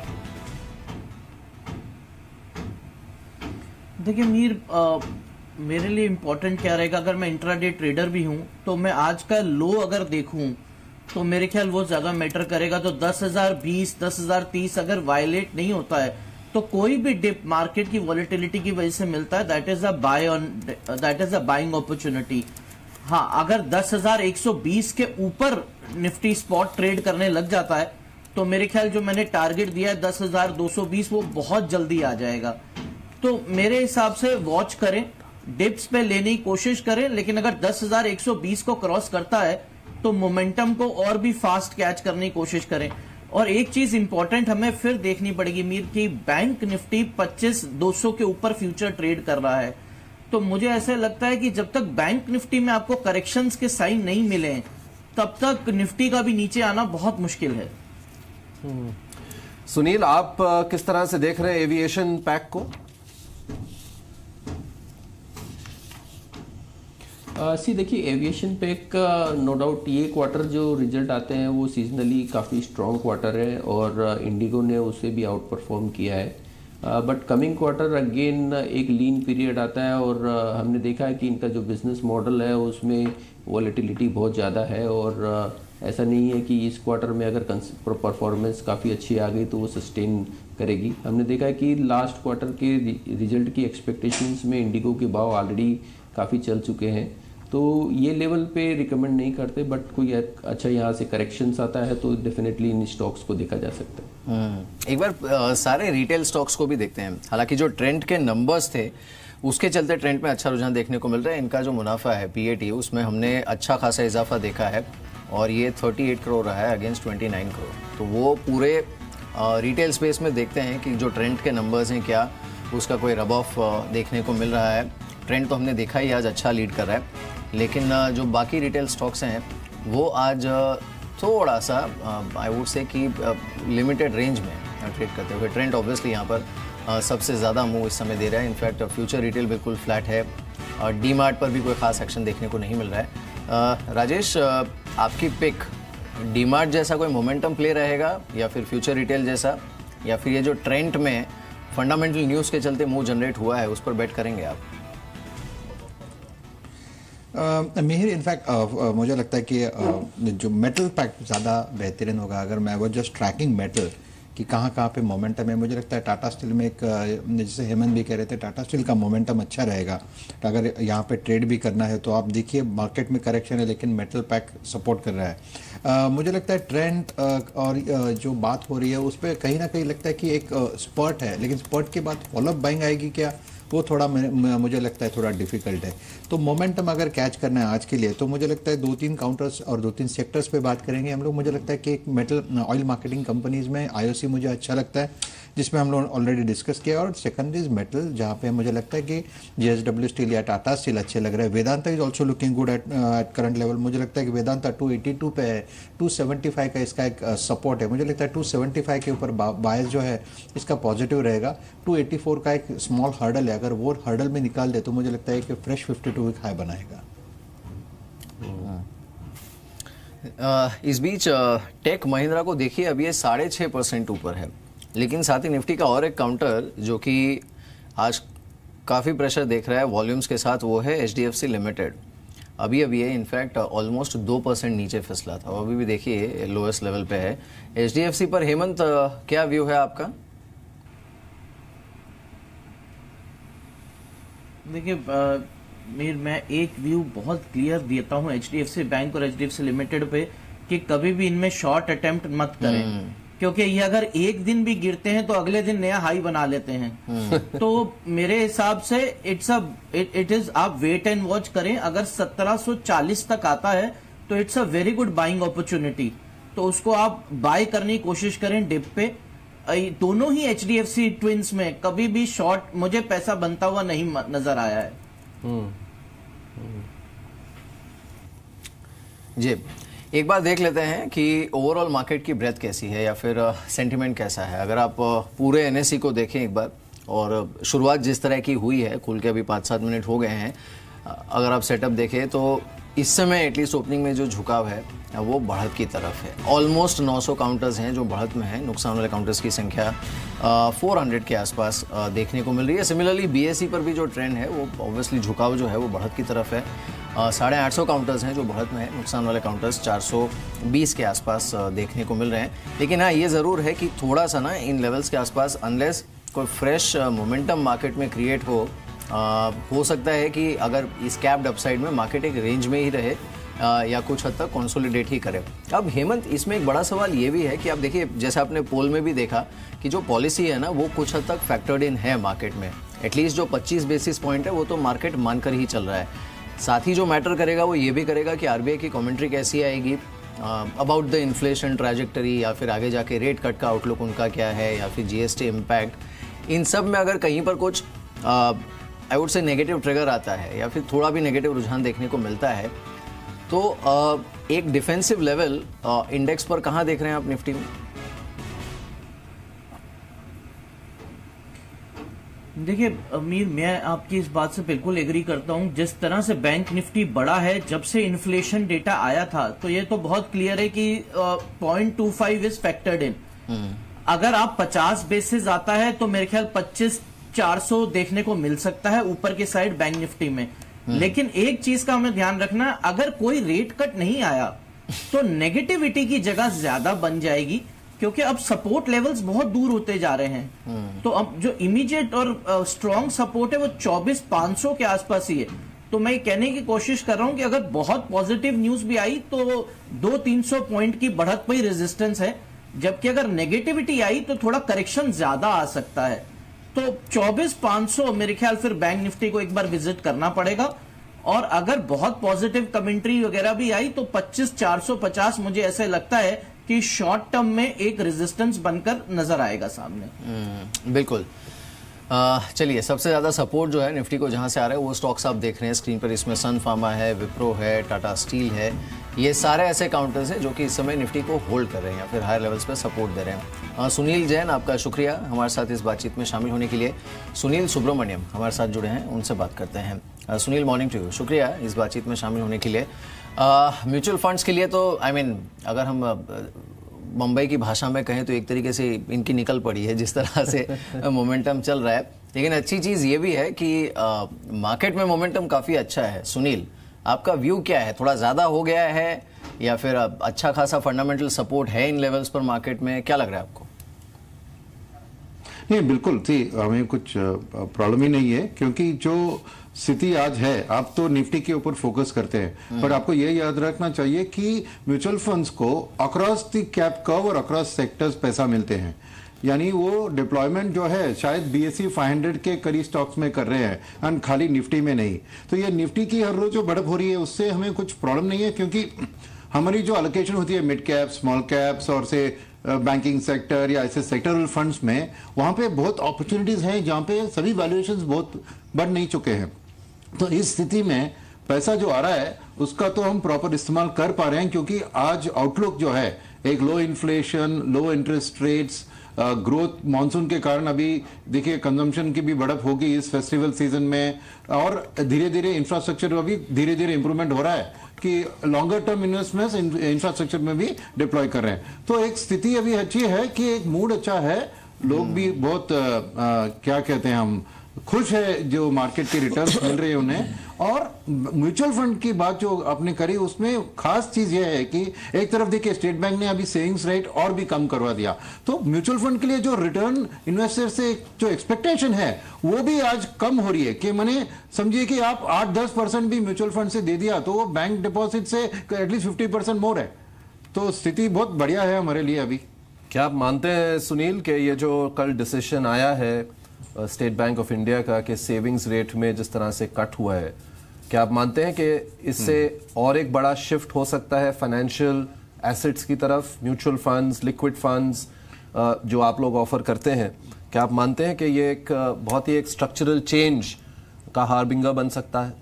देखिए मीर, आ, मेरे लिए इंपॉर्टेंट क्या रहेगा, अगर मैं इंट्राडे ट्रेडर भी हूं तो मैं आज का लो अगर देखूं तो मेरे ख्याल वो ज्यादा मैटर करेगा। तो दस हज़ार बीस, दस हज़ार तीस अगर वायलेट नहीं होता है तो कोई भी डिप मार्केट की वॉलेटिलिटी की वजह से मिलता है, that is a buy on that is a buying opportunity. हाँ, अगर दस हज़ार एक सौ बीस के ऊपर निफ्टी स्पॉट ट्रेड करने लग जाता है तो मेरे ख्याल जो मैंने टारगेट दिया है दस हज़ार दो सौ बीस, वो बहुत जल्दी आ जाएगा। तो मेरे हिसाब से वॉच करें, डिप्स पे लेने की कोशिश करें, लेकिन अगर दस हज़ार एक सौ बीस को क्रॉस करता है तो मोमेंटम को और भी फास्ट कैच करने की कोशिश करें। और एक चीज इंपॉर्टेंट हमें फिर देखनी पड़ेगी मीर की, बैंक निफ्टी पच्चीस दो सौ के ऊपर फ्यूचर ट्रेड कर रहा है। तो मुझे ऐसे लगता है कि जब तक बैंक निफ्टी में आपको करेक्शंस के साइन नहीं मिले तब तक निफ्टी का भी नीचे आना बहुत मुश्किल है। सुनील, आप किस तरह से देख रहे हैं एविएशन पैक को? सी देखिए, एविएशन पैक का नो डाउट ये क्वार्टर जो रिजल्ट आते हैं वो सीजनली काफ़ी स्ट्रॉन्ग क्वार्टर है और इंडिगो ने उसे भी आउट परफॉर्म किया है। बट कमिंग क्वार्टर अगेन एक लीन पीरियड आता है और uh, हमने देखा है कि इनका जो बिजनेस मॉडल है उसमें वॉलेटिलिटी बहुत ज़्यादा है और uh, ऐसा नहीं है कि इस क्वार्टर में अगर परफॉर्मेंस काफ़ी अच्छी आ गई तो वो सस्टेन करेगी। हमने देखा है कि लास्ट क्वार्टर के रिजल्ट की एक्सपेक्टेशंस में इंडिगो के भाव ऑलरेडी काफ़ी चल चुके हैं, तो ये लेवल पे रिकमेंड नहीं करते। बट कोई अच्छा यहाँ से करेक्शंस आता है तो डेफिनेटली इन स्टॉक्स को देखा जा सकता है। एक बार आ, सारे रिटेल स्टॉक्स को भी देखते हैं। हालांकि जो ट्रेंड के नंबर्स थे उसके चलते ट्रेंड में अच्छा रुझान देखने को मिल रहा है। इनका जो मुनाफा है पीएटी, उसमें हमने अच्छा खासा इजाफा देखा है और ये अड़तीस करोड़ रहा है अगेंस्ट उनतीस करोड़। तो वो पूरे आ, रिटेल स्पेस में देखते हैं कि जो ट्रेंड के नंबर्स हैं क्या उसका कोई रब ऑफ देखने को मिल रहा है। ट्रेंड तो हमने देखा ही आज अच्छा लीड कर रहा है, लेकिन जो बाकी रिटेल स्टॉक्स हैं वो आज थोड़ा सा आई वुड से कि लिमिटेड रेंज में ट्रेड करते हुए। ट्रेंड ऑब्वियसली यहाँ पर सबसे ज़्यादा मूव इस समय दे रहा है। इनफैक्ट फ्यूचर रिटेल बिल्कुल फ्लैट है। डी मार्ट पर भी कोई खास एक्शन देखने को नहीं मिल रहा है। राजेश, आपकी पिक डी मार्ट जैसा कोई मोमेंटम प्ले रहेगा या फिर फ्यूचर रिटेल जैसा, या फिर ये जो ट्रेंड में फंडामेंटल न्यूज़ के चलते मूव जनरेट हुआ है उस पर बेट करेंगे आप? मिहिर, इनफैक्ट मुझे लगता है कि uh, जो मेटल पैक ज़्यादा बेहतरीन होगा। अगर मैं वो जस्ट ट्रैकिंग मेटल कि कहाँ कहाँ पे मोमेंटम है, मुझे लगता है टाटा स्टील में एक, जैसे हेमंत भी कह रहे थे, टाटा स्टील का मोमेंटम अच्छा रहेगा। अगर यहाँ पे ट्रेड भी करना है तो आप देखिए मार्केट में करेक्शन है लेकिन मेटल पैक सपोर्ट कर रहा है। uh, मुझे लगता है ट्रेंड uh, और uh, जो बात हो रही है उस पर कहीं ना कहीं लगता है कि एक स्पर्ट uh, है, लेकिन स्पर्ट के बाद फॉलोअप बाइंग आएगी क्या, वो थोड़ा मुझे लगता है थोड़ा डिफिकल्ट है। तो मोमेंटम अगर कैच करना है आज के लिए तो मुझे लगता है दो तीन काउंटर्स और दो तीन सेक्टर्स पे बात करेंगे हम लोग। मुझे लगता है कि एक मेटल ऑयल मार्केटिंग कंपनीज में आईओसी मुझे अच्छा लगता है, जिसमें हम लोग ऑलरेडी डिस्कस किया। और सेकंड इज मेटल, जहाँ पे मुझे लगता है कि जेएसडब्ल्यू स्टील या टाटा स्टील अच्छे लग रहे हैं। Vedanta is also looking good at at current level. मुझे लगता है कि वेदांता टू एटी टू पे है, टू सेवेंटी फाइव का इसका एक सपोर्ट है। मुझे लगता है टू सेवेंटी फाइव के ऊपर बायस जो है इसका पॉजिटिव रहेगा। टू एटी फोर का एक स्मॉल हर्डल है, अगर वो हर्डल में निकाल दे तो मुझे लगता है कि fresh fifty two week high बनाएगा। uh, इस बीच टेक uh, महिंद्रा को देखिए, अभी ये साढ़े छः परसेंट ऊपर है, लेकिन साथ ही निफ्टी का और एक काउंटर जो कि आज काफ़ी प्रेशर देख रहा है वॉल्यूम्स के साथ, वो है एचडीएफसी लिमिटेड। अभी अभी है इनफैक्ट ऑलमोस्ट दो परसेंट नीचे फिसला था, अभी भी देखिए लोएस्ट लेवल पे है एचडीएफसी पर। हेमंत, क्या व्यू है आपका? देखिए, मीर मैं एक व्यू बहुत क्लियर देता हूँ एचडीएफसी बैंक और एचडीएफसी लिमिटेड पे कि कभी भी इनमें शॉर्ट अटेम्प्ट मत करें, क्योंकि ये अगर एक दिन भी गिरते हैं तो अगले दिन नया हाई बना लेते हैं। तो मेरे हिसाब से इट्स अ इट इज आप वेट एंड वॉच करें। अगर सत्रह सौ चालीस तक आता है तो it's a very good buying opportunity, तो उसको आप बाय करने की कोशिश करें डिप पे। दोनों ही एचडीएफसी ट्विंस में कभी भी शॉर्ट मुझे पैसा बनता हुआ नहीं नजर आया है। जी, एक बार देख लेते हैं कि ओवरऑल मार्केट की ब्रेथ कैसी है या फिर सेंटिमेंट कैसा है। अगर आप पूरे एनएसई को देखें एक बार, और शुरुआत जिस तरह की हुई है, खुल के अभी पाँच सात मिनट हो गए हैं, अगर आप सेटअप देखें तो इस समय एटलीस्ट ओपनिंग में जो झुकाव है वो बढ़त की तरफ है। ऑलमोस्ट नौ सौ काउंटर्स हैं जो बढ़त में हैं। नुकसान वाले काउंटर्स की संख्या चार सौ के आसपास आ, देखने को मिल रही है। सिमिलरली बीएसई पर भी जो ट्रेंड है वो ऑब्वियसली झुकाव जो है वो बढ़त की तरफ है। साढ़े आठ सौ काउंटर्स हैं जो बढ़त में है। नुकसान वाले काउंटर्स चार सौ बीस के आसपास आ, देखने को मिल रहे हैं। लेकिन हाँ, ये ज़रूर है कि थोड़ा सा ना इन लेवल्स के आसपास अनलेस कोई फ्रेश मोमेंटम मार्केट में क्रिएट हो, आ, हो सकता है कि अगर इस कैप्ड अपसाइड में मार्केट एक रेंज में ही रहे आ, या कुछ हद तक कंसोलिडेट ही करे। अब हेमंत, इसमें एक बड़ा सवाल ये भी है कि आप देखिए, जैसे आपने पोल में भी देखा कि जो पॉलिसी है ना वो कुछ हद तक फैक्टर्ड इन है मार्केट में। एटलीस्ट जो पच्चीस बेसिस पॉइंट है वो तो मार्केट मानकर ही चल रहा है। साथ ही जो मैटर करेगा वो ये भी करेगा कि आरबीआई की कमेंट्री कैसी आएगी अबाउट द इन्फ्लेशन ट्रैजेक्टरी, या फिर आगे जाके रेट कट का आउटलुक उनका क्या है, या फिर जीएसटी इम्पैक्ट। इन सब में अगर कहीं पर कुछ I would say negative trigger आता है या फिर थोड़ा भी नेगेटिव रुझान देखने को मिलता है, तो uh, एक डिफेंसिव लेवल इंडेक्स पर कहां देख रहे हैं आप निफ्टी में? देखिए अमीर, मैं आपकी इस बात से बिल्कुल एग्री करता हूं। जिस तरह से बैंक निफ्टी बड़ा है, जब से इन्फ्लेशन डेटा आया था तो ये तो बहुत क्लियर है कि point two five is factored in. अगर आप पचास बेसिस आता है तो मेरे ख्याल पच्चीस चार सौ देखने को मिल सकता है ऊपर के साइड बैंक निफ्टी में। लेकिन एक चीज का हमें ध्यान रखना, अगर कोई रेट कट नहीं आया तो नेगेटिविटी की जगह ज्यादा बन जाएगी, क्योंकि अब सपोर्ट लेवल्स बहुत दूर होते जा रहे हैं। तो अब जो इमीडिएट और स्ट्रॉन्ग सपोर्ट है वो चौबीस पांच सौ के आसपास ही है। तो मैं कहने की कोशिश कर रहा हूं कि अगर बहुत पॉजिटिव न्यूज भी आई तो दो तीन सौ पॉइंट की बढ़त पर ही रेजिस्टेंस है, जबकि अगर नेगेटिविटी आई तो थोड़ा करेक्शन ज्यादा आ सकता है। तो चौबीस पांच सौ मेरे ख्याल फिर बैंक निफ्टी को एक बार विजिट करना पड़ेगा। और अगर बहुत पॉजिटिव कमेंट्री वगैरह भी आई तो पच्चीस चार सौ पचास मुझे ऐसे लगता है कि शॉर्ट टर्म में एक रेजिस्टेंस बनकर नजर आएगा सामने। बिल्कुल। चलिए, सबसे ज्यादा सपोर्ट जो है निफ्टी को जहां से आ रहा है वो स्टॉक्स आप देख रहे हैं स्क्रीन पर। इसमें सन फार्मा है, विप्रो है, टाटा स्टील है। ये सारे ऐसे काउंटर्स हैं जो कि इस समय निफ्टी को होल्ड कर रहे हैं या फिर हायर लेवल्स पे सपोर्ट दे रहे हैं। आ, सुनील जैन, आपका शुक्रिया हमारे साथ इस बातचीत में शामिल होने के लिए। सुनील सुब्रमण्यम हमारे साथ जुड़े हैं, उनसे बात करते हैं। आ, सुनील, मॉर्निंग टू यू, शुक्रिया इस बातचीत में शामिल होने के लिए। म्यूचुअल फंड्स के लिए तो आई I मीन mean, अगर हम मुंबई की भाषा में कहें तो एक तरीके से इनकी निकल पड़ी है जिस तरह से मोमेंटम चल रहा है। लेकिन अच्छी चीज़ ये भी है कि मार्केट में मोमेंटम काफ़ी अच्छा है। सुनील, आपका व्यू क्या है? थोड़ा ज़्यादा हो गया है या फिर अच्छा खासा फंडामेंटल सपोर्ट है इन लेवल्स पर मार्केट में? क्या लग रहा है आपको? नहीं, बिल्कुल थी, हमें कुछ प्रॉब्लम ही नहीं है, क्योंकि जो स्थिति आज है, आप तो निफ्टी के ऊपर फोकस करते हैं, पर आपको ये याद रखना चाहिए कि म्यूचुअल फंड्स को अक्रॉस द कैप कर्व और अक्रॉस सेक्टर्स पैसा मिलते हैं। यानी वो डिप्लॉयमेंट जो है शायद बीएसई पाँच सौ के करीब स्टॉक्स में कर रहे हैं, एंड खाली निफ्टी में नहीं। तो ये निफ्टी की हर रोज जो बढ़त हो रही है उससे हमें कुछ प्रॉब्लम नहीं है, क्योंकि हमारी जो एलोकेशन होती है मिड कैप, स्मॉल कैप्स और से बैंकिंग सेक्टर या ऐसे सेक्टरल फंड्स में, वहां पे बहुत अपॉर्चुनिटीज हैं जहां पे सभी वैल्यूएशंस बहुत बढ़ नहीं चुके हैं। तो इस स्थिति में पैसा जो आ रहा है उसका तो हम प्रॉपर इस्तेमाल कर पा रहे हैं, क्योंकि आज आउटलुक जो है एक low inflation, low interest rates, growth monsoon के कारण अभी देखिए कंजम्पशन की भी बढ़त होगी इस फेस्टिवल सीजन में, और धीरे धीरे इंफ्रास्ट्रक्चर में भी धीरे धीरे इंप्रूवमेंट हो रहा है कि लॉन्गर टर्म इन्वेस्टमेंट्स इंफ्रास्ट्रक्चर में भी डिप्लॉय कर रहे हैं। तो एक स्थिति अभी अच्छी है कि एक मूड अच्छा है, लोग भी बहुत आ, आ, क्या कहते हैं हम खुश है जो मार्केट की रिटर्न्स मिल रही है उन्हें। और म्यूचुअल फंड की बात जो आपने करी उसमें खास चीज यह है कि एक तरफ देखिए स्टेट बैंक ने अभी सेविंग्स रेट और भी कम करवा दिया, तो म्यूचुअल फंड के लिए जो रिटर्न इन्वेस्टर से जो एक्सपेक्टेशन है वो भी आज कम हो रही है कि मैंने समझिए कि आप आठ दस परसेंट भी म्यूचुअल फंड से दे दिया तो वो बैंक डिपॉजिट से एटलीस्ट फिफ्टी परसेंट मोर है। तो स्थिति बहुत बढ़िया है हमारे लिए अभी। क्या आप मानते हैं सुनील कि ये जो कल डिसीजन आया है स्टेट बैंक ऑफ इंडिया का कि सेविंग्स रेट में जिस तरह से कट हुआ है, क्या आप मानते हैं कि इससे और एक बड़ा शिफ्ट हो सकता है फाइनेंशियल एसेट्स की तरफ, म्यूचुअल फंड्स, लिक्विड फंड्स जो आप लोग ऑफर करते हैं, क्या आप मानते हैं कि ये एक बहुत ही एक स्ट्रक्चरल चेंज का हार्बिंगर बन सकता है?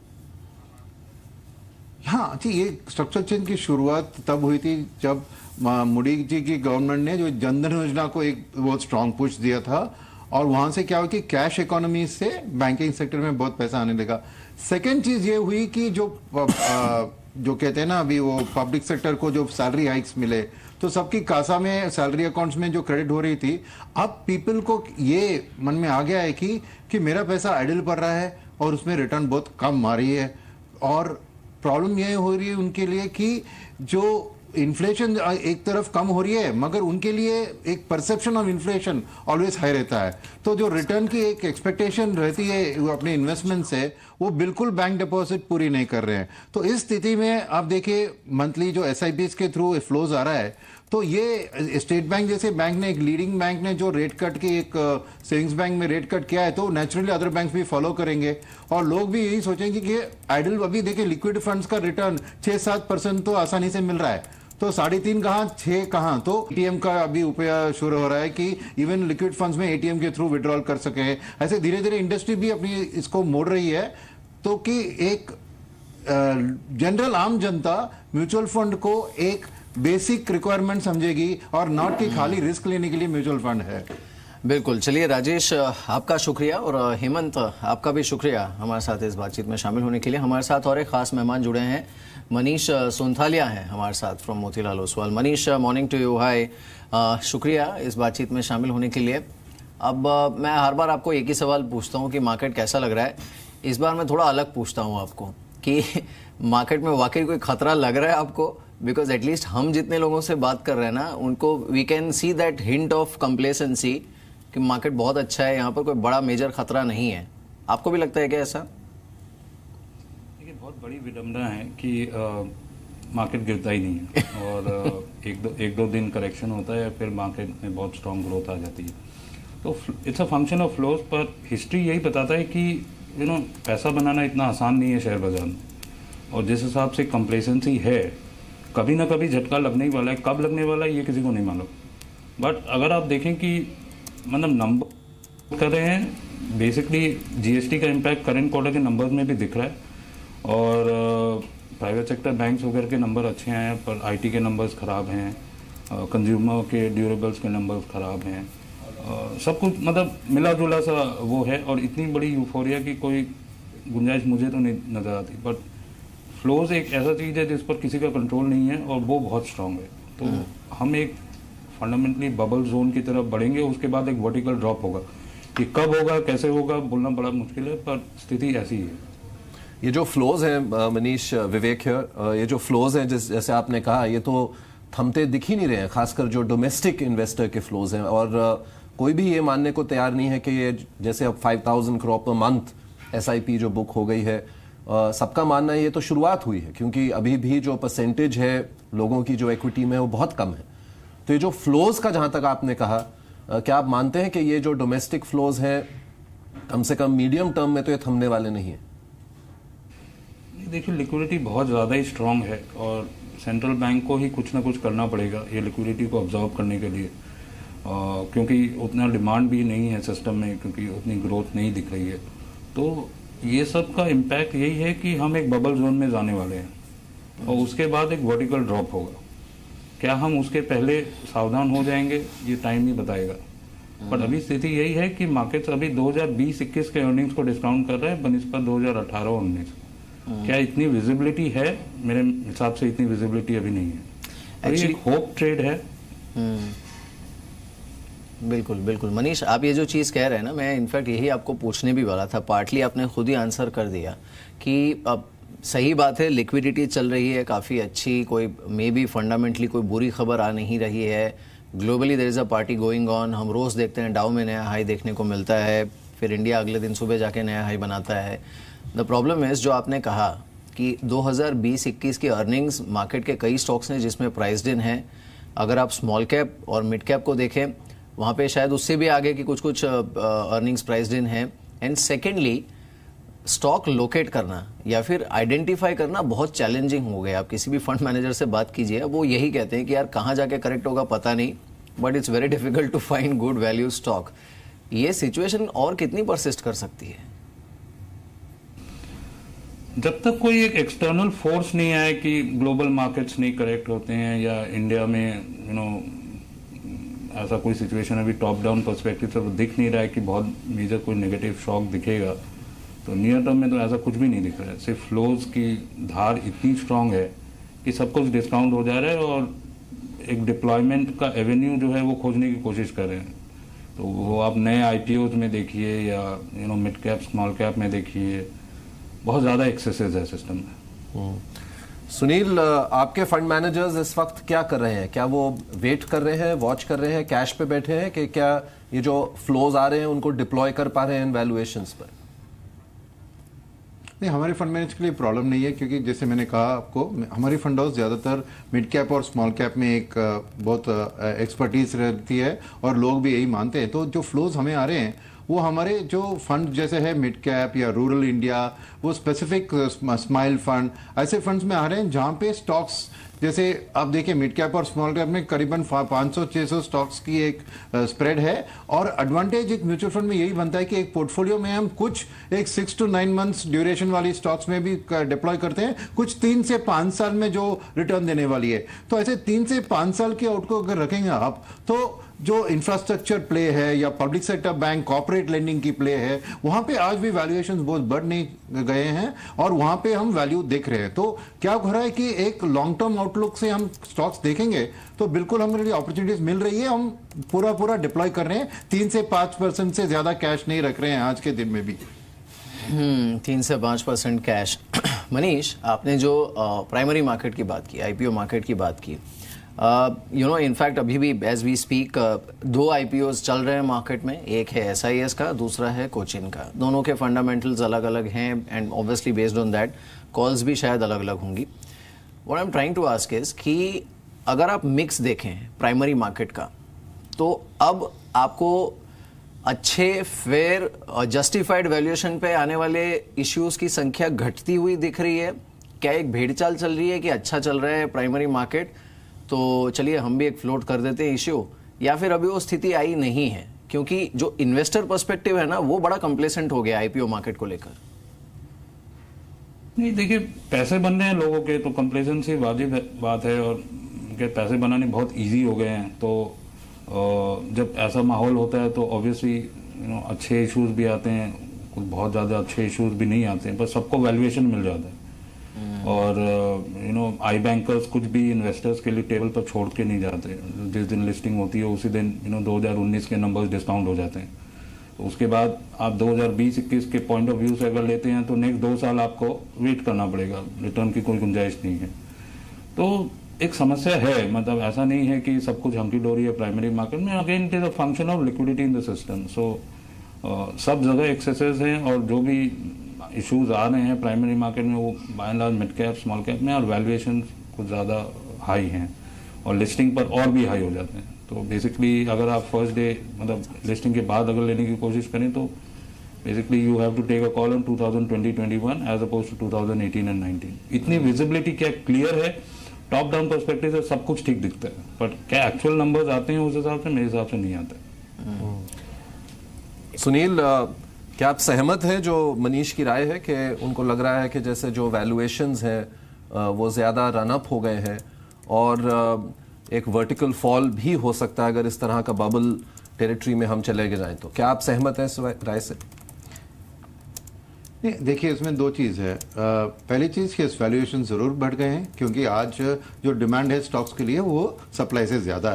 हाँ जी, ये स्ट्रक्चरल चेंज की शुरुआत तब हुई थी जब मोदी जी की गवर्नमेंट ने जो जनधन योजना को एक बहुत स्ट्रांग पुश दिया था और वहां से क्या हुआ कि कैश इकोनॉमी से बैंकिंग सेक्टर में बहुत पैसा आने लगा। सेकेंड चीज ये हुई कि जो आ, जो कहते हैं ना अभी वो पब्लिक सेक्टर को जो सैलरी हाइक्स मिले तो सबकी कासा में सैलरी अकाउंट्स में जो क्रेडिट हो रही थी, अब पीपल को ये मन में आ गया है कि कि मेरा पैसा आइडल पड़ रहा है और उसमें रिटर्न बहुत कम आ रही है। और प्रॉब्लम ये हो रही है उनके लिए कि जो इन्फ्लेशन एक तरफ कम हो रही है मगर उनके लिए एक perception of inflation always high रहता है, तो जो रिटर्न की एक एक्सपेक्टेशन रहती है अपने इन्वेस्टमेंट से वो बिल्कुल बैंक डिपॉजिट पूरी नहीं कर रहे हैं। तो इस स्थिति में आप देखिए मंथली जो एस आई पी के थ्रू फ्लोज आ रहा है, तो ये स्टेट बैंक जैसे बैंक ने एक लीडिंग बैंक ने जो रेट कट की एक सेविंग्स बैंक में रेट कट किया है तो नेचुरली अदर बैंक भी फॉलो करेंगे और लोग भी यही सोचेंगे कि आइडल अभी देखिए लिक्विड फंड्स का रिटर्न छह सात परसेंट तो आसानी से मिल रहा है, तो साढ़े तीन कहाँ छह कहाँ, तो एटीएम का अभी उपयोग शुरू हो रहा है कि इवन लिक्विड फंड्स में एटीएम के थ्रू विड्रॉल कर सके। ऐसे धीरे धीरे इंडस्ट्री भी अपनी इसको मोड़ रही है तो कि एक जनरल आम जनता म्यूचुअल फंड को एक बेसिक रिक्वायरमेंट समझेगी और नॉट कि खाली रिस्क लेने के लिए म्यूचुअल फंड है। बिल्कुल। चलिए राजेश, आपका शुक्रिया और हेमंत आपका भी शुक्रिया हमारे साथ इस बातचीत में शामिल होने के लिए। हमारे साथ और एक खास मेहमान जुड़े हैं, मनीष सोनथालिया हैं हमारे साथ from Motilal Oswal. Manish, morning to you. Hi, शुक्रिया इस बातचीत में शामिल होने के लिए। अब uh, मैं हर बार आपको एक ही सवाल पूछता हूँ कि मार्केट कैसा लग रहा है। इस बार मैं थोड़ा अलग पूछता हूँ आपको कि मार्केट में वाकई कोई खतरा लग रहा है आपको? बिकॉज एटलीस्ट हम जितने लोगों से बात कर रहे हैं ना उनको we can see that hint of complacency कि मार्केट बहुत अच्छा है, यहाँ पर कोई बड़ा मेजर खतरा नहीं है। आपको भी लगता है क्या ऐसा? देखिए, बहुत बड़ी विडंबना है कि आ, मार्केट गिरता ही नहीं है और आ, एक दो एक दो दिन करेक्शन होता है फिर मार्केट में बहुत स्ट्रांग ग्रोथ आ जाती है। तो it's a function of flows, पर हिस्ट्री यही बताता है कि यू नो पैसा बनाना इतना आसान नहीं है शेयर बाजार में, और जिस हिसाब से कंप्लेसेंसी है कभी ना कभी झटका लगने ही वाला है। कब लगने वाला है ये किसी को नहीं मालूम, बट अगर आप देखें कि मतलब नंबर कर रहे हैं, बेसिकली जीएसटी का इम्पैक्ट करेंट क्वार्टर के नंबर्स में भी दिख रहा है और प्राइवेट सेक्टर बैंक्स वगैरह के नंबर अच्छे हैं पर आईटी के नंबर्स ख़राब हैं, कंज्यूमर के ड्यूरेबल्स के नंबर्स ख़राब हैं, uh, सब कुछ मतलब मिला जुला सा वो है और इतनी बड़ी यूफोरिया की कोई गुंजाइश मुझे तो नहीं नज़र आती। बट फ्लोज एक ऐसा चीज़ है जिस पर किसी का कंट्रोल नहीं है और वो बहुत स्ट्रांग है। तो हम एक फंडामेंटली बबल जोन की तरफ बढ़ेंगे, उसके बाद एक वर्टिकल ड्रॉप होगा। कि कब होगा कैसे होगा बोलना बड़ा मुश्किल है, पर स्थिति ऐसी है। ये जो फ्लोज हैं मनीष, विवेक है, ये जो फ्लोज हैं जिस जैसे आपने कहा ये तो थमते दिख ही नहीं रहे हैं, खासकर जो डोमेस्टिक इन्वेस्टर के फ्लोज हैं। और कोई भी ये मानने को तैयार नहीं है कि ये जैसे अब five thousand crore per month S I P जो बुक हो गई है, Uh, सबका मानना है ये तो शुरुआत हुई है क्योंकि अभी भी जो परसेंटेज है लोगों की जो इक्विटी में वो बहुत कम है। तो ये जो फ्लोज का जहां तक आपने कहा, uh, क्या आप मानते हैं कि ये जो डोमेस्टिक फ्लोज हैं कम से कम मीडियम टर्म में तो ये थमने वाले नहीं है? देखिए, लिक्विडिटी बहुत ज़्यादा ही स्ट्रांग है और सेंट्रल बैंक को ही कुछ ना कुछ करना पड़ेगा ये लिक्विडिटी को ऑब्जॉर्व करने के लिए, uh, क्योंकि उतना डिमांड भी नहीं है सिस्टम में, क्योंकि उतनी ग्रोथ नहीं दिख रही है। तो ये सब का इम्पैक्ट यही है कि हम एक बबल जोन में जाने वाले हैं और उसके बाद एक वर्टिकल ड्रॉप होगा। क्या हम उसके पहले सावधान हो जाएंगे ये टाइम ही बताएगा, पर अभी स्थिति यही है कि मार्केट्स अभी दो हज़ार बीस इक्कीस के अर्निंग्स को डिस्काउंट कर रहे हैं बनिस्बत दो हज़ार अठारह उन्नीस। क्या इतनी विजिबिलिटी है? मेरे हिसाब से इतनी विजिबिलिटी अभी नहीं है। एक्चुअली होप ट्रेड है। बिल्कुल बिल्कुल मनीष, आप ये जो चीज़ कह रहे हैं ना, मैं इनफैक्ट यही आपको पूछने भी वाला था, पार्टली आपने खुद ही आंसर कर दिया कि अब सही बात है, लिक्विडिटी चल रही है काफ़ी अच्छी, कोई मे बी फंडामेंटली कोई बुरी खबर आ नहीं रही है, globally there is a party going on, हम रोज़ देखते हैं डाउ में नया हाई देखने को मिलता है, फिर इंडिया अगले दिन सुबह जाके नया हाई बनाता है। द प्रॉब्लम इज़ जो आपने कहा कि दो हज़ार बीस इक्कीस की अर्निंग्स मार्केट के कई स्टॉक्स ने जिसमें प्राइस्ड इन है, अगर आप स्मॉल कैप और मिड कैप को देखें वहाँ पे शायद उससे भी आगे की कुछ कुछ अर्निंग्स प्राइस्ड इन है। एंड सेकेंडली स्टॉक लोकेट करना या फिर आइडेंटिफाई करना बहुत चैलेंजिंग हो गया। आप किसी भी फंड मैनेजर से बात कीजिए, वो यही कहते हैं कि यार कहाँ जाके करेक्ट होगा पता नहीं, but it's very difficult to find good value stock. ये सिचुएशन और कितनी परसिस्ट कर सकती है? जब तक कोई एक एक्सटर्नल फोर्स नहीं आए कि ग्लोबल मार्केट्स नहीं करेक्ट होते हैं या इंडिया में यू you नो know, ऐसा कोई सिचुएशन अभी टॉप डाउन पर्सपेक्टिव से तो दिख नहीं रहा है कि बहुत मेजर कोई नेगेटिव शॉक दिखेगा, तो नियर टर्म में तो ऐसा कुछ भी नहीं दिख रहा है। सिर्फ फ्लोज की धार इतनी स्ट्रांग है कि सब कुछ डिस्काउंट हो जा रहा है और एक डिप्लॉयमेंट का एवेन्यू जो है वो खोजने की कोशिश कर रहे हैं। तो वो आप नए आईपीओज में देखिए या you know mid cap small cap में देखिए, बहुत ज़्यादा एक्सेसेस है सिस्टम में। सुनील, आपके फंड मैनेजर्स इस वक्त क्या कर रहे हैं? क्या वो वेट कर रहे हैं, वॉच कर रहे हैं, कैश पे बैठे हैं, कि क्या ये जो फ्लोज आ रहे हैं उनको डिप्लॉय कर पा रहे हैं वैल्यूएशंस पर? नहीं, हमारे फंड मैनेजर के लिए प्रॉब्लम नहीं है, क्योंकि जैसे मैंने कहा आपको, हमारी फंड हाउस ज़्यादातर मिड कैप और स्मॉल कैप में एक बहुत एक्सपर्टीज रहती है और लोग भी यही मानते हैं। तो जो फ्लोज हमें आ रहे हैं वो हमारे जो फंड जैसे है मिड कैप या रूरल इंडिया, वो स्पेसिफिक स्माइल फंड, ऐसे फंड्स में आ रहे हैं जहाँ पे स्टॉक्स, जैसे आप देखिए मिड कैप और स्मॉल कैप में करीबन पाँच सौ छह सौ स्टॉक्स की एक स्प्रेड है। और एडवांटेज एक म्यूचुअल फंड में यही बनता है कि एक पोर्टफोलियो में हम कुछ एक six to nine months duration वाली स्टॉक्स में भी डिप्लॉय करते हैं, कुछ तीन से पाँच साल में जो रिटर्न देने वाली है। तो ऐसे तीन से पाँच साल के आउट को अगर रखेंगे आप, तो जो इंफ्रास्ट्रक्चर प्ले है या public sector bank corporate lending की प्ले है, वहां पे आज भी वैल्यूएशंस बहुत बढ़ नहीं गए हैं और वहां पे हम वैल्यू देख रहे हैं। तो क्या हो रहा है कि एक लॉन्ग टर्म आउटलुक से हम स्टॉक्स देखेंगे तो बिल्कुल हमें लिए अपॉर्चुनिटीज मिल रही है, हम पूरा पूरा डिप्लॉय कर रहे हैं, तीन से पांच परसेंट से ज्यादा कैश नहीं रख रहे हैं आज के दिन में भी। हम्म तीन से पाँच परसेंट कैश। मनीष, आपने जो प्राइमरी uh, मार्केट की बात की, आईपीओ मार्केट की बात की, यू नो इनफैक्ट अभी भी एज वी स्पीक दो आईपीओज चल रहे हैं मार्केट में, एक है एसआईएस का, दूसरा है कोचिन का। दोनों के फंडामेंटल्स अलग अलग हैं and obviously based on that calls भी शायद अलग अलग होंगी। What I am trying to ask is कि अगर आप मिक्स देखें प्राइमरी मार्केट का, तो अब आपको अच्छे फेयर जस्टिफाइड वैल्यूएशन पे आने वाले इश्यूज की संख्या घटती हुई दिख रही है। क्या एक भेड़चाल चल रही है कि अच्छा चल रहा है प्राइमरी मार्केट, तो चलिए हम भी एक फ्लोट कर देते हैं इश्यू, या फिर अभी वो स्थिति आई नहीं है? क्योंकि जो इन्वेस्टर पर्सपेक्टिव है ना, वो बड़ा कंप्लेसेंट हो गया आईपीओ मार्केट को लेकर। नहीं, देखिए पैसे बन रहे हैं लोगों के, तो कंप्लेसेंसी वाजिब बात है और उनके पैसे बनाने बहुत इजी हो गए हैं। तो जब ऐसा माहौल होता है तो ऑब्वियसली यू नो अच्छे इश्यूज भी आते हैं, कुछ बहुत ज़्यादा अच्छे इश्यूज भी नहीं आते हैं, पर सबको वैल्यूएशन मिल जाता है। और यू नो आई बैंकर्स कुछ भी इन्वेस्टर्स के लिए टेबल पर छोड़ के नहीं जाते। जिस दिन लिस्टिंग होती है उसी दिन यू नो दो हज़ार उन्नीस के नंबर्स डिस्काउंट हो जाते हैं। तो उसके बाद आप दो हज़ार बीस इक्कीस के पॉइंट ऑफ व्यू से अगर लेते हैं तो नेक्स्ट दो साल आपको वेट करना पड़ेगा, रिटर्न की कोई गुंजाइश नहीं है। तो एक समस्या है, मतलब ऐसा नहीं है कि सब कुछ हंकी डोरी है प्राइमरी मार्केट में। Again it is a function of liquidity in the system. So सब जगह एक्सेसेस हैं और जो भी इश्यूज आ रहे हैं प्राइमरी मार्केट में वो by and large mid cap small cap में, और वैल्यूएशन कुछ ज़्यादा हाई हैं और लिस्टिंग पर और भी हाई हो जाते हैं। तो बेसिकली अगर आप फर्स्ट डे मतलब लिस्टिंग के बाद अगर लेने की कोशिश करें तो basically you have to take a call on two thousand twenty twenty one as opposed to two thousand eighteen and nineteen. इतनी विजिबिलिटी क्या क्लियर है, टॉप डाउन पर्सपेक्टिव से सब कुछ ठीक दिखता है, बट क्या एक्चुअल नंबर्स आते हैं उस हिसाब से? मेरे हिसाब से नहीं आते। सुनील, क्या आप सहमत हैं जो मनीष की राय है कि उनको लग रहा है कि जैसे जो वैल्यूएशंस हैं वो ज़्यादा रन अप हो गए हैं और एक वर्टिकल फॉल भी हो सकता है अगर इस तरह का बबल टेरिटरी में हम चले गए जाएं? तो क्या आप सहमत हैं इस राय से? नहीं, देखिए इसमें दो चीज़ है। पहली चीज़ कि वैल्यूएशन ज़रूर बढ़ गए हैं क्योंकि आज जो डिमांड है स्टॉक्स के लिए वो सप्लाई से ज़्यादा है।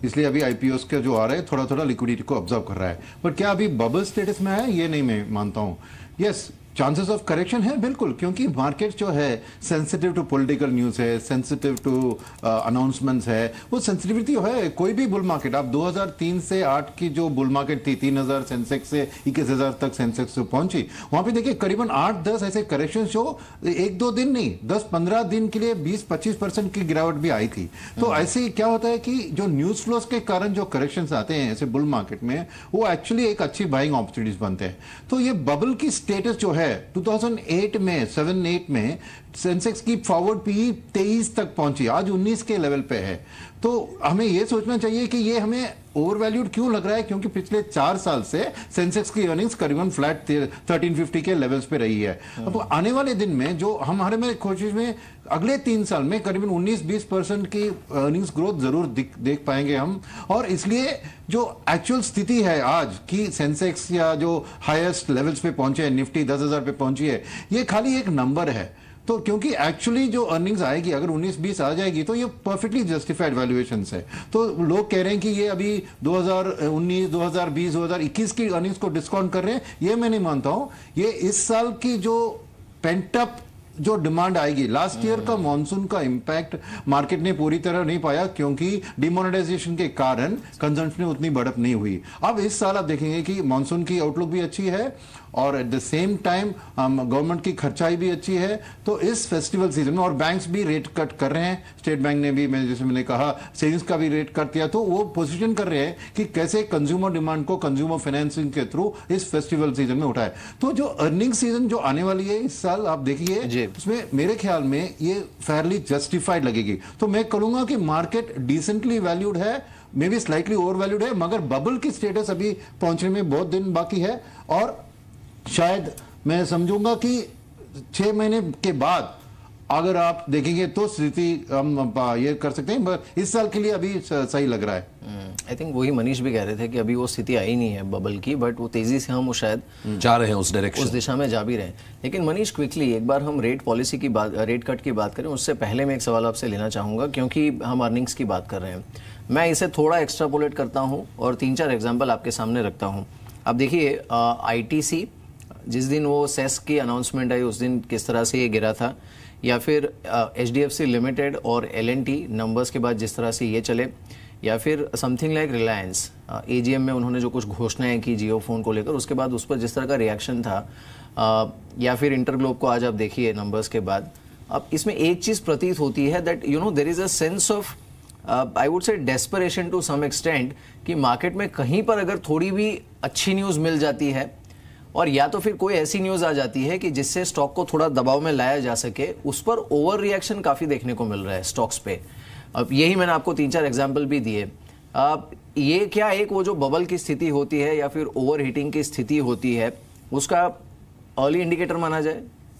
इसलिए अभी आईपीओस के जो आ रहे हैं थोड़ा थोड़ा लिक्विडिटी को ऑब्जर्व कर रहा है। बट क्या अभी बबल स्टेटस में है, ये नहीं मैं मानता हूँ। यस, चांसेस ऑफ करेक्शन है बिल्कुल, क्योंकि मार्केट जो है सेंसिटिव टू पॉलिटिकल न्यूज है, सेंसिटिव टू अनाउंसमेंट्स है, वो सेंसिटिविटी है। कोई भी बुल मार्केट, आप दो हज़ार तीन से आठ की जो बुल मार्केट थी, तीन हज़ार सेंसेक्स से इक्कीस हज़ार तक सेंसेक्स पहुंची, वहां पे देखिए करीबन आठ दस ऐसे करेक्शन जो एक दो दिन नहीं, दस पंद्रह दिन के लिए बीस पच्चीस परसेंट की गिरावट भी आई थी। तो ऐसे क्या होता है कि जो न्यूज फ्लोस के कारण जो करेक्शन आते हैं ऐसे बुल मार्केट में, वो एक्चुअली एक अच्छी बाइंग अपॉर्चुनिटीज बनते हैं। तो ये बबल की स्टेटस जो है दो हज़ार आठ में, सेवन एट में सेंसेक्स की फॉरवर्ड पी तेईस तक पहुंची, आज उन्नीस के लेवल पे है। तो हमें यह सोचना चाहिए कि ये हमें ओवरवैल्यूड क्यों लग रहा है, क्योंकि पिछले चार साल से सेंसेक्स की अर्निंग्स करीबन फ्लैट तेरह सौ पचास के लेवल्स पे रही है। अब आने वाले दिन में जो हमारे में कोशिश में अगले तीन साल में करीबन उन्नीस बीस परसेंट की अर्निंग्स ग्रोथ जरूर देख पाएंगे हम। और इसलिए जो एक्चुअल स्थिति है आज की सेंसेक्स या जो हाईएस्ट लेवल्स पे पहुंचे हैं, निफ्टी दस हजार पे पहुंची है, ये खाली एक नंबर है। तो क्योंकि एक्चुअली जो अर्निंग्स आएगी अगर उन्नीस बीस आ जाएगी तो ये परफेक्टली जस्टिफाइड वैल्यूएशंस है। तो लोग कह रहे हैं कि ये अभी दो हज़ार उन्नीस, दो हज़ार बीस, दो हज़ार इक्कीस की अर्निंग्स को डिस्काउंट कर रहे हैं, ये मैं नहीं मानता हूं। ये इस साल की जो पेंटअप जो डिमांड आएगी, लास्ट ईयर का मॉनसून का इंपैक्ट मार्केट ने पूरी तरह नहीं पाया, क्योंकि डिमोनेटाइजेशन के कारण कंजम्पशन में उतनी बढ़त नहीं हुई। अब इस साल आप देखेंगे कि मॉनसून की आउटलुक भी अच्छी है और at the same time government की खर्चाई भी अच्छी है। तो इस फेस्टिवल सीजन में, और बैंक्स भी रेट कट कर रहे हैं, स्टेट बैंक ने भी, मैं जैसे मैंने कहा, सेविंग्स का भी रेट कट किया, तो वो पोजीशन कर रहे हैं कि कैसे कंज्यूमर डिमांड को कंज्यूमर फाइनेंसिंग के थ्रू इस फेस्टिवल सीजन में उठाए। तो जो अर्निंग सीजन जो आने वाली है इस साल, आप देखिए उसमें मेरे ख्याल में ये फेयरली जस्टिफाइड लगेगी। तो मैं कहूंगा कि मार्केट डिसेंटली वैल्यूड है, may be slightly over valued है, मगर बबल की स्टेटस अभी पहुंचने में बहुत दिन बाकी है। और शायद मैं समझूंगा कि छह महीने के बाद अगर आप देखेंगे तो स्थिति हम ये कर सकते हैं, पर इस साल के लिए अभी सही लग रहा है। आई थिंक वही मनीष भी कह रहे थे कि अभी वो स्थिति आई नहीं है बबल की, बट वो तेजी से हम शायद जा रहे हैं उस डायरेक्शन, उस दिशा में जा भी रहे हैं। लेकिन मनीष, क्विकली एक बार हम रेट पॉलिसी की बात, रेट कट की बात करें, उससे पहले मैं एक सवाल आपसे लेना चाहूंगा, क्योंकि हम अर्निंग्स की बात कर रहे हैं। मैं इसे थोड़ा एक्स्ट्रापोलेट करता हूँ और तीन चार एग्जाम्पल आपके सामने रखता हूँ। अब देखिए, आई टी सी जिस दिन वो सेस की अनाउंसमेंट आई उस दिन किस तरह से ये गिरा था, या फिर H D F C limited और एल एन टी नंबर्स के बाद जिस तरह से ये चले, या फिर something like Reliance, A G M में उन्होंने जो कुछ घोषणाएं की जियो फोन को लेकर, उसके बाद उस पर जिस तरह का रिएक्शन था, आ, या फिर इंटरग्लोब को आज आप देखिए नंबर्स के बाद। अब इसमें एक चीज़ प्रतीत होती है that you know there is a sense of I would say desperation to some extent, कि मार्केट में कहीं पर अगर थोड़ी भी अच्छी न्यूज़ मिल जाती है, और या तो फिर कोई ऐसी न्यूज़ आ जाती है कि जिससे स्टॉक को थोड़ा दबाव में लाया जा सके, उस पर ओवर रिएक्शन काफ़ी देखने को मिल रहा है स्टॉक्स पे। अब यही मैंने आपको तीन चार एग्जाम्पल भी दिए। अब ये क्या एक वो जो बबल की स्थिति होती है या फिर ओवर हीटिंग की स्थिति होती है, उसका अर्ली इंडिकेटर माना जाए?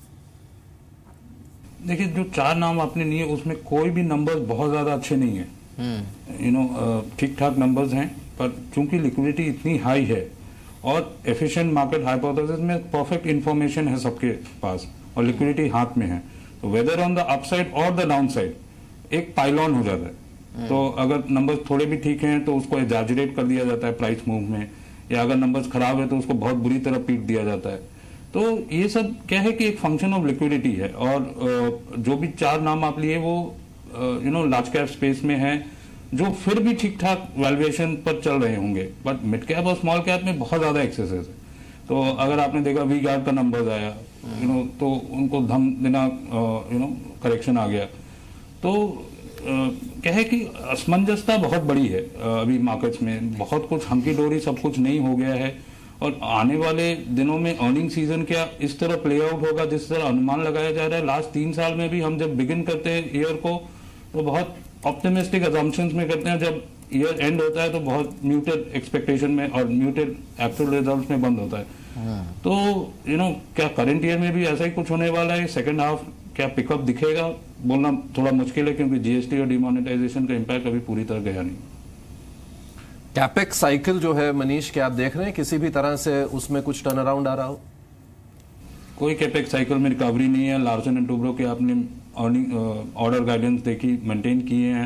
देखिए, जो चार नाम आपने लिए उसमें कोई भी नंबर्स बहुत ज़्यादा अच्छे नहीं है, यू नो, ठीक ठाक नंबर्स हैं, पर चूंकि लिक्विडिटी इतनी हाई है और एफिशिएंट मार्केट हाइपोथेसिस में परफेक्ट इंफॉर्मेशन है सबके पास और लिक्विडिटी हाथ में है, तो वेदर ऑन द अपसाइड और द डाउन साइड एक पाइलॉन हो जाता है। तो अगर नंबर्स थोड़े भी ठीक हैं तो उसको एग्जैजरेट कर दिया जाता है प्राइस मूव में, या अगर नंबर्स खराब है तो उसको बहुत बुरी तरह पीट दिया जाता है। तो ये सब क्या है कि एक फंक्शन ऑफ लिक्विडिटी है। और जो भी चार नाम आप लिए वो you know large cap space में है, जो फिर भी ठीक ठाक वैल्यूएशन पर चल रहे होंगे, बट मिड कैप और स्मॉल कैप में बहुत ज्यादा एक्सेसेस है। तो अगर आपने देखा वी गार्ड का नंबर आया, यू नो, तो उनको धम देना, यू नो, करेक्शन आ गया। तो क्या है कि असमंजसता बहुत बड़ी है अभी मार्केट्स में, बहुत कुछ हंकी डोरी सब कुछ नहीं हो गया है। और आने वाले दिनों में अर्निंग सीजन क्या इस तरह प्ले आउट होगा जिस तरह अनुमान लगाया जा रहा है। लास्ट तीन साल में भी हम जब बिगिन करते हैं ईयर को तो बहुत ऑप्टिमिस्टिक अजम्पशंस में करते हैं, जब ईयर एंड होता है तो बहुत म्यूटेड एक्सपेक्टेशन में और म्यूटेड एक्चुअल रिजल्ट्स में बंद होता है। तो यू नो, क्या करंट ईयर में भी ऐसा ही कुछ होने वाला है? सेकंड हाफ क्या पिकअप दिखेगा, बोलना थोड़ा मुश्किल है, क्योंकि जीएसटी और डिमोनेटाइजेशन का इम्पैक्ट अभी पूरी तरह गया नहीं। कैपेक्स साइकिल जो है मनीष, क्या आप देख रहे हैं किसी भी तरह से उसमें कुछ टर्न अराउंड आ रहा हो? कोई कैपेक्स साइकिल में रिकवरी नहीं है। लार्सन एंड टुब्रो के आपने अर्निंग ऑर्डर गाइडेंस देखी, मेंटेन किए हैं,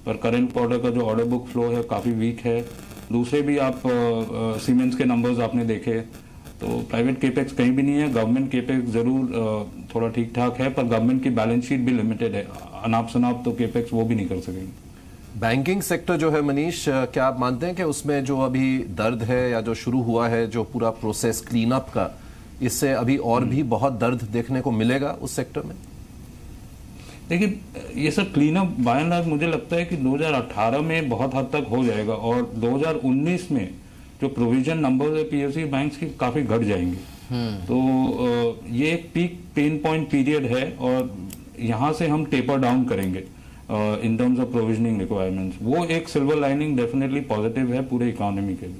पर करेंट क्वार्टर का जो ऑर्डर बुक फ्लो है काफ़ी वीक है। दूसरे भी आप सीमेंस के नंबर्स आपने देखे तो प्राइवेट केपेक्स कहीं भी नहीं है। गवर्नमेंट केपेक्स जरूर थोड़ा ठीक ठाक है, पर गवर्नमेंट की बैलेंस शीट भी लिमिटेड है। अनाप शनाप तो केपेक्स वो भी नहीं कर सकेंगे। बैंकिंग सेक्टर जो है मनीष, क्या आप मानते हैं कि उसमें जो अभी दर्द है या जो शुरू हुआ है जो पूरा प्रोसेस क्लीन अप का, इससे अभी और भी बहुत दर्द देखने को मिलेगा उस सेक्टर में? देखिए ये सब clean up by and large मुझे लगता है कि दो हज़ार अठारह में बहुत हद तक हो जाएगा और दो हज़ार उन्नीस में जो प्रोविजन नंबर है पीएसयू बैंक्स की काफी घट जाएंगे। तो ये एक पीक पेन पॉइंट पीरियड है और यहाँ से हम टेपर डाउन करेंगे in terms of provisioning requirements. वो एक सिल्वर लाइनिंग डेफिनेटली पॉजिटिव है पूरे इकोनॉमी के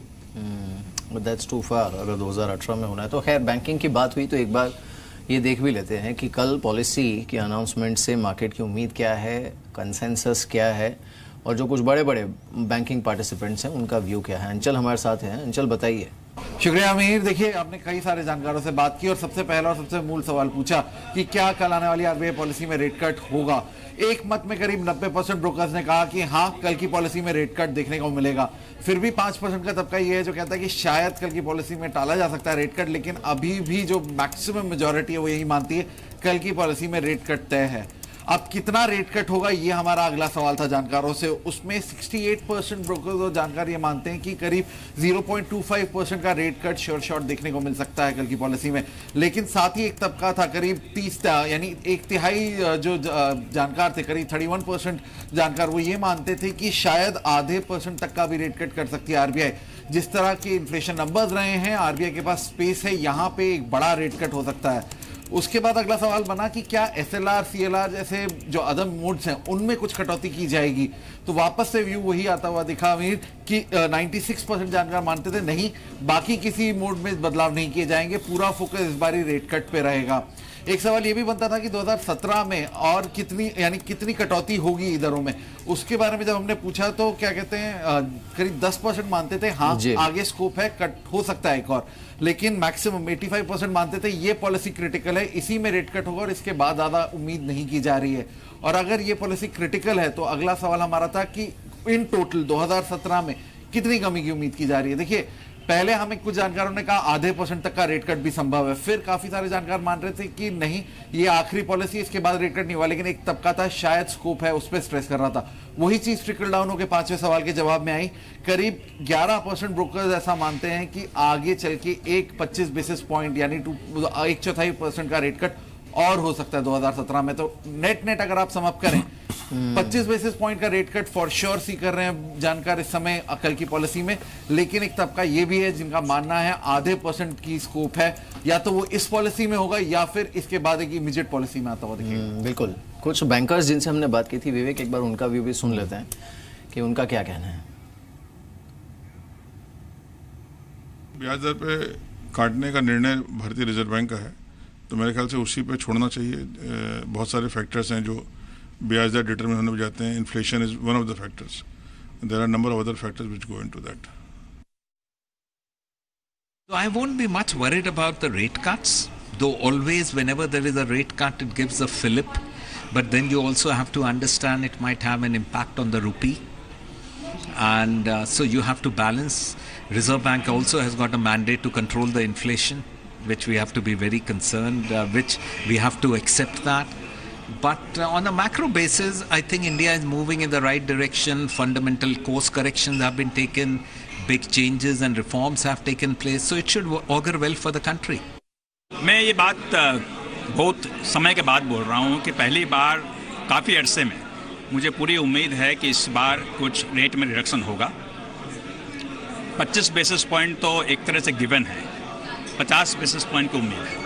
लिए। दैट्स टू फार अगर दो हज़ार अठारह में होना है तो। खैर बैंकिंग की बात हुई तो एक बार ये देख भी लेते हैं कि कल पॉलिसी की अनाउंसमेंट से मार्केट की उम्मीद क्या है, कंसेंसस क्या है और जो कुछ बड़े बड़े बैंकिंग पार्टिसिपेंट्स हैं उनका व्यू क्या है। अंचल हमारे साथ हैं। अंचल बताइए। शुक्रिया अमीर। देखिए आपने कई सारे जानकारों से बात की और सबसे पहला और सबसे मूल सवाल पूछा कि क्या कल आने वाली आरबीआई पॉलिसी में रेट कट होगा। एक मत में करीब नब्बे परसेंट ब्रोकर्स ने कहा कि हाँ कल की पॉलिसी में रेट कट देखने को मिलेगा। फिर भी पांच परसेंट का तबका ये है जो कहता है कि शायद कल की पॉलिसी में टाला जा सकता है रेट कट, लेकिन अभी भी जो मैक्सिमम मेजॉरिटी है वो यही मानती है कल की पॉलिसी में रेट कट तय है। अब कितना रेट कट होगा ये हमारा अगला सवाल था जानकारों से। उसमें अड़सठ परसेंट ब्रोकर्स और जानकार ये मानते हैं कि करीब zero point two five percent का रेट कट श्योर शॉट देखने को मिल सकता है कल की पॉलिसी में। लेकिन साथ ही एक तबका था करीब तीस यानी एक तिहाई जो जानकार थे, करीब थर्टी वन परसेंट जानकार वो ये मानते थे कि शायद आधे परसेंट तक का भी रेट कट कर सकती है आरबीआई। जिस तरह के इन्फ्लेशन नंबर्स रहे हैं आरबीआई के पास स्पेस है, यहाँ पे एक बड़ा रेट कट हो सकता है। उसके बाद अगला सवाल बना कि क्या एसएलआर सीएलआर जैसे जो अदर मोड्स हैं उनमें कुछ कटौती की जाएगी। तो वापस से व्यू वही आता हुआ दिखा अमीर कि छियानवे परसेंट जानकार मानते थे नहीं, बाकी किसी मोड में बदलाव नहीं किए जाएंगे, पूरा फोकस इस बारी रेट कट पे रहेगा। एक सवाल ये भी बनता था कि दो हज़ार सत्रह में और कितनी यानी कितनी कटौती होगी दरों में। उसके बारे में जब हमने पूछा तो क्या कहते हैं करीब दस परसेंट मानते थे हाँ आगे स्कोप है, कट हो सकता है एक और, लेकिन मैक्सिमम पचासी परसेंट मानते थे ये पॉलिसी क्रिटिकल है, इसी में रेट कट होगा और इसके बाद ज्यादा उम्मीद नहीं की जा रही है। और अगर ये पॉलिसी क्रिटिकल है तो अगला सवाल हमारा था कि इन टोटल दो हज़ार सत्रह में कितनी कमी की उम्मीद की जा रही है। देखिए पहले हमें कुछ जानकारों ने कहा आधे परसेंट तक का रेट कट भी संभव है, फिर काफी सारे जानकार मान रहे थे कि नहीं ये आखिरी पॉलिसी, इसके बाद रेट कट नहीं हुआ, लेकिन एक तबका था शायद स्कोप है उस पर स्ट्रेस कर रहा था। वही चीज ट्रिकल डाउन होकर पांचवें सवाल के जवाब में आई। करीब ग्यारह परसेंट ब्रोकर्स ऐसा मानते हैं कि आगे चल के एक पच्चीस बेसिस पॉइंट यानी टू एक चौथाई परसेंट का रेट कट और हो सकता है दो हज़ार सत्रह में। तो नेट नेट अगर आप सम अप करें पच्चीस बेसिस पॉइंट का rate cut for sure see कर रहे हैं जानकार इस समय कल की पॉलिसी में, लेकिन एक तबका ये भी है जिनका मानना है आधे परसेंट की स्कोप है, या तो वो इस पॉलिसी में होगा या फिर इसके बाद एक इमीडिएट पॉलिसी में आता हुआ दिखेगा। बिल्कुल। कुछ बैंकर्स जिनसे हमने बात की थी विवेक, एक बार उनका व्यू भी सुन लेते हैं कि उनका क्या कहना है। ब्याज दर पे काटने का निर्णय भारतीय रिजर्व बैंक का है, तो मेरे ख्याल से उसी पे छोड़ना चाहिए। बहुत सारे फैक्टर्स हैं जो ब्याज दर डिटरमिन होने जाते हैं। Inflation is one of the factors, there are number of other factors which go into that. So I won't be much worried about the rate cuts, though always whenever there is a rate cut it gives a fillip, but then you also have to understand it might have an impact on the rupee, and uh, so you have to balance. Reserve Bank also has got a mandate to control the inflation, which we have to be very concerned, uh, which we have to accept that. But uh, on a macro basis, I think India is moving in the right direction. Fundamental course corrections have been taken, big changes and reforms have taken place, so it should augur well for the country. मैं ये बात बहुत समय के बाद बोल रहा हूँ कि पहली बार काफ़ी अरसे में मुझे पूरी उम्मीद है कि इस बार कुछ रेट में रिडक्शन होगा। पच्चीस बेसिस पॉइंट तो एक तरह से गिवन है, पचास बेसिस पॉइंट की उम्मीद है।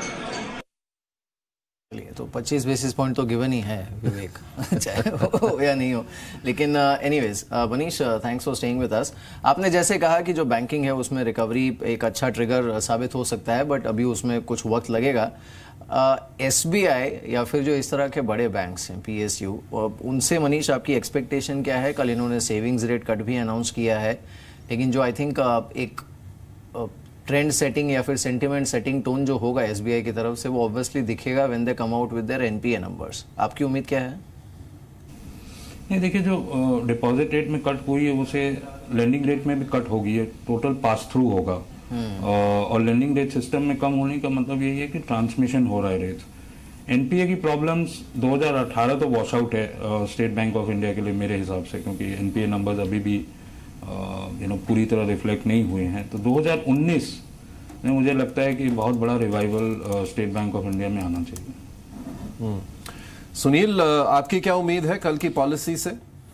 तो पच्चीस बेसिस पॉइंट तो गिवन ही है विवेक, चाहे हो या नहीं हो। लेकिन anyways Manish, thanks for staying with us. आपने जैसे कहा कि जो बैंकिंग है उसमें रिकवरी एक अच्छा ट्रिगर साबित हो सकता है, बट अभी उसमें कुछ वक्त लगेगा। एसबीआई uh, या फिर जो इस तरह के बड़े बैंक्स हैं पीएसयू, उनसे मनीष आपकी एक्सपेक्टेशन क्या है? कल इन्होंने सेविंग्स रेट कट भी अनाउंस किया है, लेकिन जो आई थिंक uh, एक ट्रेंड uh, सेटिंग या फिर सेंटिमेंट सेटिंग टोन जो होगा एसबीआई की तरफ से वो ऑब्वियसली दिखेगा when they come out with their NPA numbers. आपकी उम्मीद क्या है? नहीं, देखिए जो डिपॉजिट रेट में कट हुई है उसे लेंडिंग रेट में भी कट होगी, है टोटल पास थ्रू होगा। और लेंडिंग रेट सिस्टम में कम होने का मतलब यही है कि ट्रांसमिशन हो रहा है रेट। एनपीए की प्रॉब्लम्स दो हज़ार अठारह तो वॉश आउट है स्टेट बैंक ऑफ इंडिया के लिए मेरे हिसाब से, क्योंकि एनपीए नंबर्स अभी भी यू नो पूरी तरह रिफ्लेक्ट नहीं हुए हैं। तो दो हज़ार उन्नीस में मुझे लगता है कि बहुत बड़ा revival State Bank of India में आना चाहिए। सुनील, आपकी क्या उम्मीद है कल की पॉलिसी से?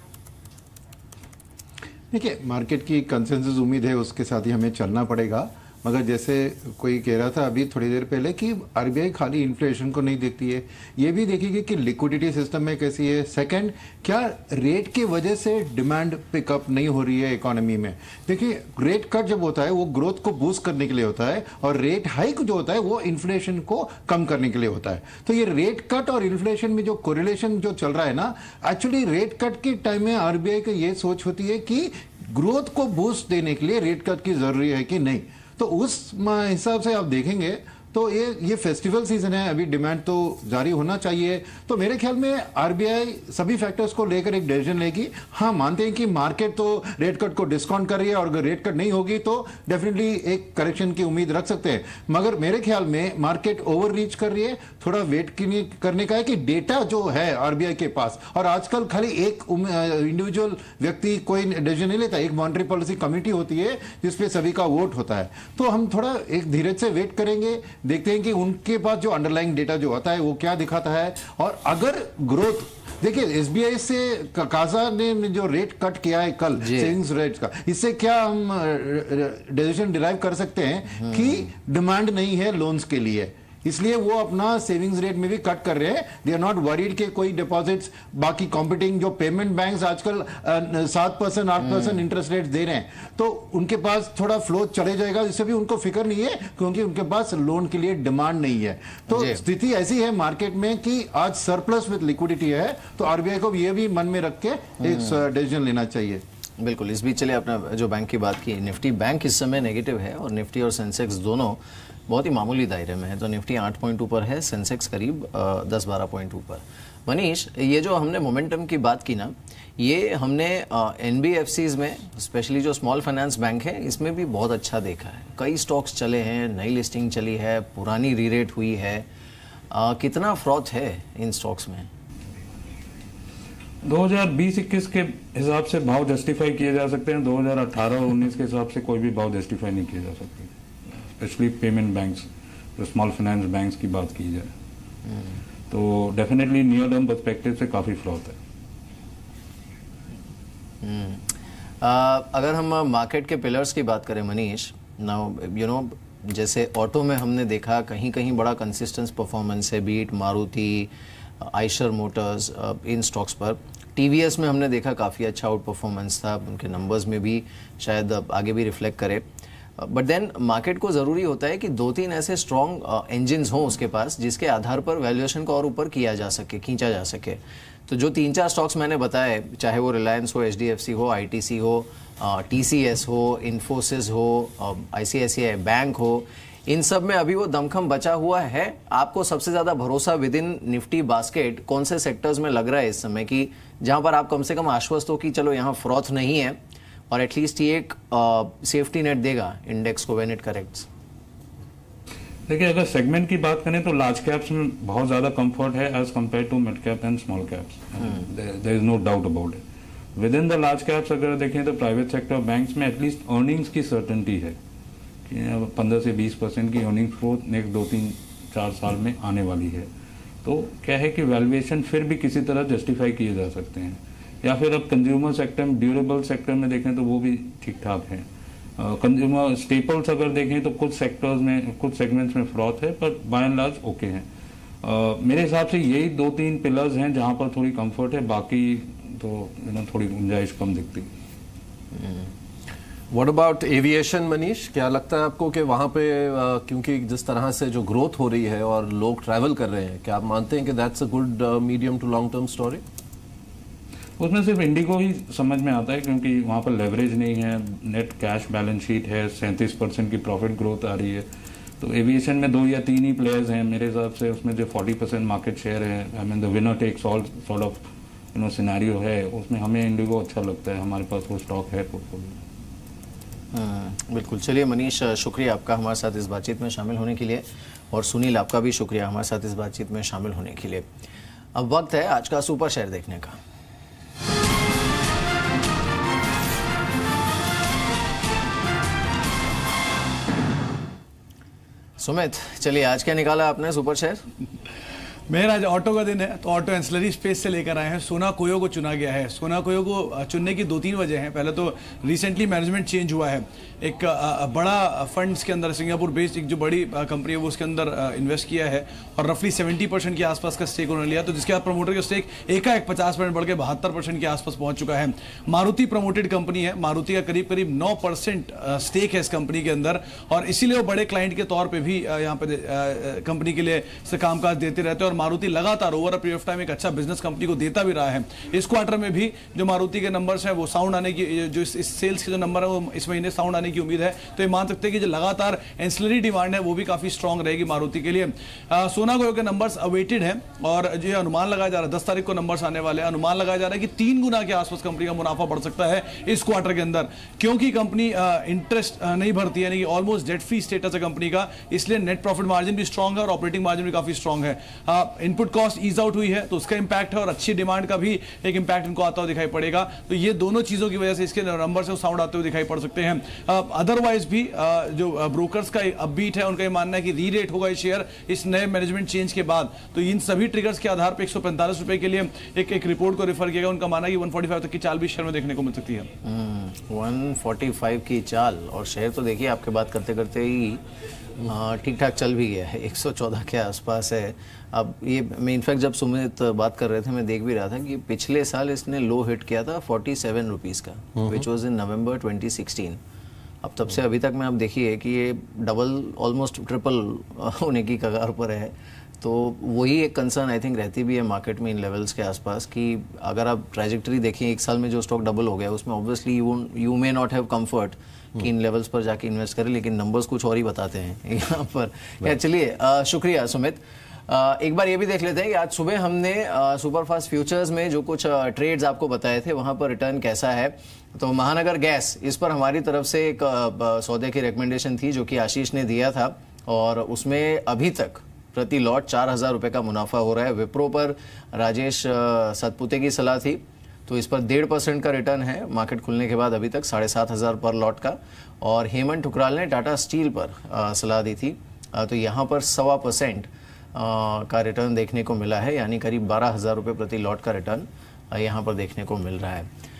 देखिए, मार्केट की कंसेंसस उम्मीद है, उसके साथ ही हमें चलना पड़ेगा। मगर जैसे कोई कह रहा था अभी थोड़ी देर पहले कि आरबीआई खाली इन्फ्लेशन को नहीं देखती है, ये भी देखेगी कि लिक्विडिटी सिस्टम में कैसी है। सेकंड, क्या रेट की वजह से डिमांड पिकअप नहीं हो रही है इकोनॉमी में। देखिए, रेट कट जब होता है वो ग्रोथ को बूस्ट करने के लिए होता है, और रेट हाइक जो होता है वो इन्फ्लेशन को कम करने के लिए होता है। तो ये रेट कट और इन्फ्लेशन में जो कोरिलेशन जो चल रहा है ना, एक्चुअली रेट कट के टाइम में आरबीआई की ये सोच होती है कि ग्रोथ को बूस्ट देने के लिए रेट कट की जरूरी है कि नहीं। तो उस हिसाब से आप देखेंगे तो ये ये फेस्टिवल सीजन है, अभी डिमांड तो जारी होना चाहिए। तो मेरे ख्याल में आरबीआई सभी फैक्टर्स को लेकर एक डिसीजन लेगी। हाँ, मानते हैं कि मार्केट तो रेट कट को डिस्काउंट कर रही है, और अगर रेट कट नहीं होगी तो डेफिनेटली एक करेक्शन की उम्मीद रख सकते हैं। मगर मेरे ख्याल में मार्केट ओवर रीच कर रही है, थोड़ा वेट करने का है कि डेटा जो है आरबीआई के पास, और आजकल खाली एक इंडिविजुअल व्यक्ति कोई डिसीजन नहीं लेता, एक मॉनेटरी पॉलिसी कमेटी होती है जिसपे सभी का वोट होता है। तो हम थोड़ा एक धीरज से वेट करेंगे, देखते हैं कि उनके पास जो अंडरलाइंग डेटा जो आता है वो क्या दिखाता है। और अगर ग्रोथ, देखिए एसबीआई से कासा ने जो रेट कट किया है कल सेविंग्स रेट का, इससे क्या हम डिसीजन डिराइव कर सकते हैं कि डिमांड नहीं है लोन्स के लिए, इसलिए वो अपना सेविंग्स रेट में भी कट कर रहे हैं। दे आर नॉट वरीड के कोई डिपॉजिट्स, बाकी कॉम्पिटिंग जो पेमेंट बैंक्स आजकल सात परसेंट आठ परसेंट इंटरेस्ट रेट दे रहे हैं, तो उनके पास थोड़ा फ्लो चले जाएगा, जिससे भी उनको फिक्र नहीं है, क्योंकि उनके पास लोन के लिए डिमांड नहीं है। तो स्थिति ऐसी है मार्केट में कि आज सरप्लस विद लिक्विडिटी है, तो आरबीआई को ये भी मन में रख के एक डिसीजन लेना चाहिए। बिल्कुल। इस बीच चलिए अपना जो बैंक की बात की, निफ्टी बैंक इस समय नेगेटिव है, और निफ्टी और सेंसेक्स दोनों बहुत ही मामूली दायरे में है। तो निफ्टी आठ पॉइंट ऊपर है, सेंसेक्स करीब दस बारह पॉइंट ऊपर। मनीष, ये जो हमने मोमेंटम की बात की ना, ये हमने एनबीएफसीज में, स्पेशली जो स्मॉल फाइनेंस बैंक है, इसमें भी बहुत अच्छा देखा है। कई स्टॉक्स चले हैं, नई लिस्टिंग चली है, पुरानी रीरेट हुई है। आ, कितना फ्रॉड है इन स्टॉक्स में? दो हज़ार बीस इक्कीस के हिसाब से भाव जस्टिफाई किए जा सकते हैं, दो हज़ार अठारह और उन्नीस के हिसाब से कोई भी भाव जस्टिफाई नहीं किए जा सकते, स्पेशली पेमेंट बैंक्स, जो स्मॉल फाइनेंस बैंक्स की बात की जाए तो डेफिनेटली नियर टर्म पर्सपेक्टिव से काफी फ्लॉट है। आ, अगर हम मार्केट के पिलर्स की बात करें मनीष, नाउ यू नो जैसे ऑटो में हमने देखा कहीं कहीं बड़ा कंसिस्टेंस परफॉर्मेंस है, बीट मारुति, आइशर मोटर्स, इन स्टॉक्स पर। टीवीएस में हमने देखा काफ़ी अच्छा आउट परफॉर्मेंस था, उनके नंबर्स में भी शायद आगे भी रिफ्लेक्ट करे। बट देन मार्केट को ज़रूरी होता है कि दो तीन ऐसे स्ट्रॉन्ग इंजिन्स हों उसके पास, जिसके आधार पर वैल्यूएशन को और ऊपर किया जा सके, खींचा जा सके। तो जो तीन चार स्टॉक्स मैंने बताए, चाहे वो रिलायंस हो, एचडीएफसी हो, आईटीसी हो, टीसीएस हो, इन्फोसिस हो, आईसीआईसीआई बैंक हो, इन सब में अभी वो दमखम बचा हुआ है। आपको सबसे ज़्यादा भरोसा विद इन निफ्टी बास्केट कौन से सेक्टर्स में लग रहा है इस समय की, जहां पर आप कम से कम आश्वस्त हो कि चलो यहाँ फ्रॉथ नहीं है, और एटलीस्ट ये एक सेफ्टी नेट देगा इंडेक्स को व्हेन इट करेक्ट्स? देखिए, अगर सेगमेंट की बात करें तो लार्ज कैप्स में बहुत ज्यादा कंफर्ट है as compare to mid cap and small caps, there is no doubt about it. Within the large caps अगर देखें तो प्राइवेट सेक्टर बैंक्स में एटलीस्ट अर्निंग्स की सर्टेनिटी है कि पंद्रह से बीस परसेंट की अर्निंग्स ग्रोथ नेक्स्ट दो तीन चार साल में आने वाली है। तो क्या है कि वैल्यूएशन फिर भी किसी तरह जस्टिफाई किए जा सकते हैं, या फिर अब कंज्यूमर सेक्टर में, ड्यूरेबल सेक्टर में देखें तो वो भी ठीक ठाक है। कंज्यूमर स्टेपल्स अगर देखें तो कुछ सेक्टर्स में, कुछ सेगमेंट्स में फ्रॉथ है, पर बाय एंड लार्ज ओके हैं। uh, मेरे हिसाब से यही दो तीन पिलर्स हैं जहां पर थोड़ी कंफर्ट है, बाकी तो यू नो थोड़ी गुंजाइश कम दिखती है। व्हाट अबाउट एविएशन मनीष, क्या लगता है आपको कि वहां पे uh, क्योंकि जिस तरह से जो ग्रोथ हो रही है और लोग ट्रैवल कर रहे हैं, क्या आप मानते हैं कि that's a good medium to long term story? उसमें सिर्फ इंडिगो ही समझ में आता है, क्योंकि वहाँ पर लेवरेज नहीं है, नेट कैश बैलेंस शीट है, सैंतीस परसेंट की प्रॉफिट ग्रोथ आ रही है। तो एविएशन में दो या तीन ही प्लेयर्स हैं मेरे हिसाब से, उसमें जो चालीस परसेंट मार्केट शेयर है, I mean the winner takes all sort of you know scenario है, उसमें हमें इंडिगो अच्छा लगता है, हमारे पास वो स्टॉक है पोर्टफोलियो। बिल्कुल। चलिए मनीष, शुक्रिया आपका हमारे साथ इस बातचीत में शामिल होने के लिए, और सुनील आपका भी शुक्रिया हमारे साथ इस बातचीत में शामिल होने के लिए। अब वक्त है आज का सुपर शेयर देखने का। सुमित, चलिए आज क्या निकाला आपने सुपर शेयर? मेरा आज ऑटो का दिन है, तो ऑटो एंसिलरी स्पेस से लेकर आए हैं। सोना कोयो को चुना गया है। सोना कोयो को चुनने की दो तीन वजह हैं। पहले तो रिसेंटली मैनेजमेंट चेंज हुआ है। एक बड़ा फंड्स के अंदर सिंगापुर बेस्ड एक जो बड़ी कंपनी है वो उसके अंदर इन्वेस्ट किया है, और रफली सेवेंटी परसेंट के आसपास का स्टेक उन्होंने लिया, तो जिसके बाद प्रमोटर का स्टेक एकाएक पचास परसेंट बढ़ के बहत्तर परसेंट के आसपास पहुंच चुका है। मारुति प्रमोटेड कंपनी है। मारुति का करीब करीब नौ परसेंट स्टेक है इस कंपनी के अंदर, और इसीलिए वो बड़े क्लाइंट के तौर पर भी यहाँ पे कंपनी के लिए से कामकाज देते रहते हैं। और मारुति लगातार over a period of time एक अच्छा बिजनेस कंपनी को देता भी रहा है। इस क्वार्टर में भी जो मारुति के नंबर्स हैं वो साउंड आने की, जो इस, इस सेल्स के जो नंबर है वो इस महीने साउंड आने की उम्मीद है। तो ये मान सकते हैं कि जो लगातार एंसिलरी डिमांड है वो भी काफी स्ट्रांग रहेगी मारुति के लिए। आ, सोना कोयो के नंबर्स अवेटेड हैं, और जो अनुमान लगाया जा रहा है दस तारीख को नंबर्स आने वाले हैं। अनुमान लगाया जा रहा है कि तीन गुना के आसपास कंपनी का मुनाफा बढ़ सकता है इस क्वार्टर के अंदर, क्योंकि कंपनी इंटरेस्ट नहीं भरती है, यानी कि ऑलमोस्ट डेट फ्री स्टेटस है कंपनी का, इसलिए नेट प्रॉफिट मार्जिन भी स्ट्रांग है और ऑपरेटिंग मार्जिन भी काफी स्ट्रांग है। इनपुट कॉस्ट ईज आउट हुई है तो उसका इंपैक्ट है, और अच्छी डिमांड का भी एक इंपैक्ट इनको आता हुआ दिखाई पड़ेगा। तो ये दोनों चीजों की वजह से इसके नंबर से साउंड आते हुए दिखाई पड़ सकते हैं। अदरवाइज भी आ, जो ब्रोकर्स का अपबीट है उनका ये मानना है कि री रेट होगा ये शेयर इस नए मैनेजमेंट चेंज के बाद। तो इन सभी ट्रिगर्स के आधार पर एक सौ पैंतालीस रुपए के लिए एक एक रिपोर्ट को रेफर किया गया। उनका मानना है कि एक सौ पैंतालीस तक की चाल भी शेयर में देखने को मिल सकती है। एक सौ पैंतालीस की चाल, और शेयर तो देखिए आपके बात करते करते ही ठीक ठाक चल भी गया है, एक सौ चौदह के आसपास है। अब ये मैं इनफैक्ट जब सुमित बात कर रहे थे मैं देख भी रहा था कि पिछले साल इसने लो हिट किया था फोर्टी सेवन रुपीज़ का, which was in November twenty sixteen. अब तब से अभी तक में आप देखिए कि ये डबल ऑलमोस्ट ट्रिपल होने की कगार पर है। तो वही एक कंसर्न आई थिंक रहती भी है मार्केट में इन लेवल्स के आसपास, कि अगर आप ट्रैजेक्टरी देखें एक साल में जो स्टॉक डबल हो गया उसमें obviously you you may not have comfort कि इन लेवल्स पर जाके इन्वेस्ट करें, लेकिन नंबर्स कुछ और ही बताते हैं यहाँ पर। या चलिए शुक्रिया सुमित। आ, एक बार ये भी देख लेते हैं कि आज सुबह हमने सुपरफास्ट फ्यूचर्स में जो कुछ ट्रेड्स आपको बताए थे वहाँ पर रिटर्न कैसा है। तो महानगर गैस, इस पर हमारी तरफ से एक आ, सौदे की रिकमेंडेशन थी जो कि आशीष ने दिया था, और उसमें अभी तक प्रति लॉट चार हजार रुपये का मुनाफा हो रहा है। विप्रो पर राजेश सतपुते की सलाह थी, तो इस पर डेढ़ परसेंट का रिटर्न है मार्केट खुलने के बाद अभी तक साढ़े सात हज़ार पर लॉट का। और हेमंत ठुकराल ने टाटा स्टील पर आ, सलाह दी थी, आ, तो यहाँ पर सवा परसेंट का रिटर्न देखने को मिला है, यानी करीब बारह हज़ार रुपये प्रति लॉट का रिटर्न यहाँ पर देखने को मिल रहा है।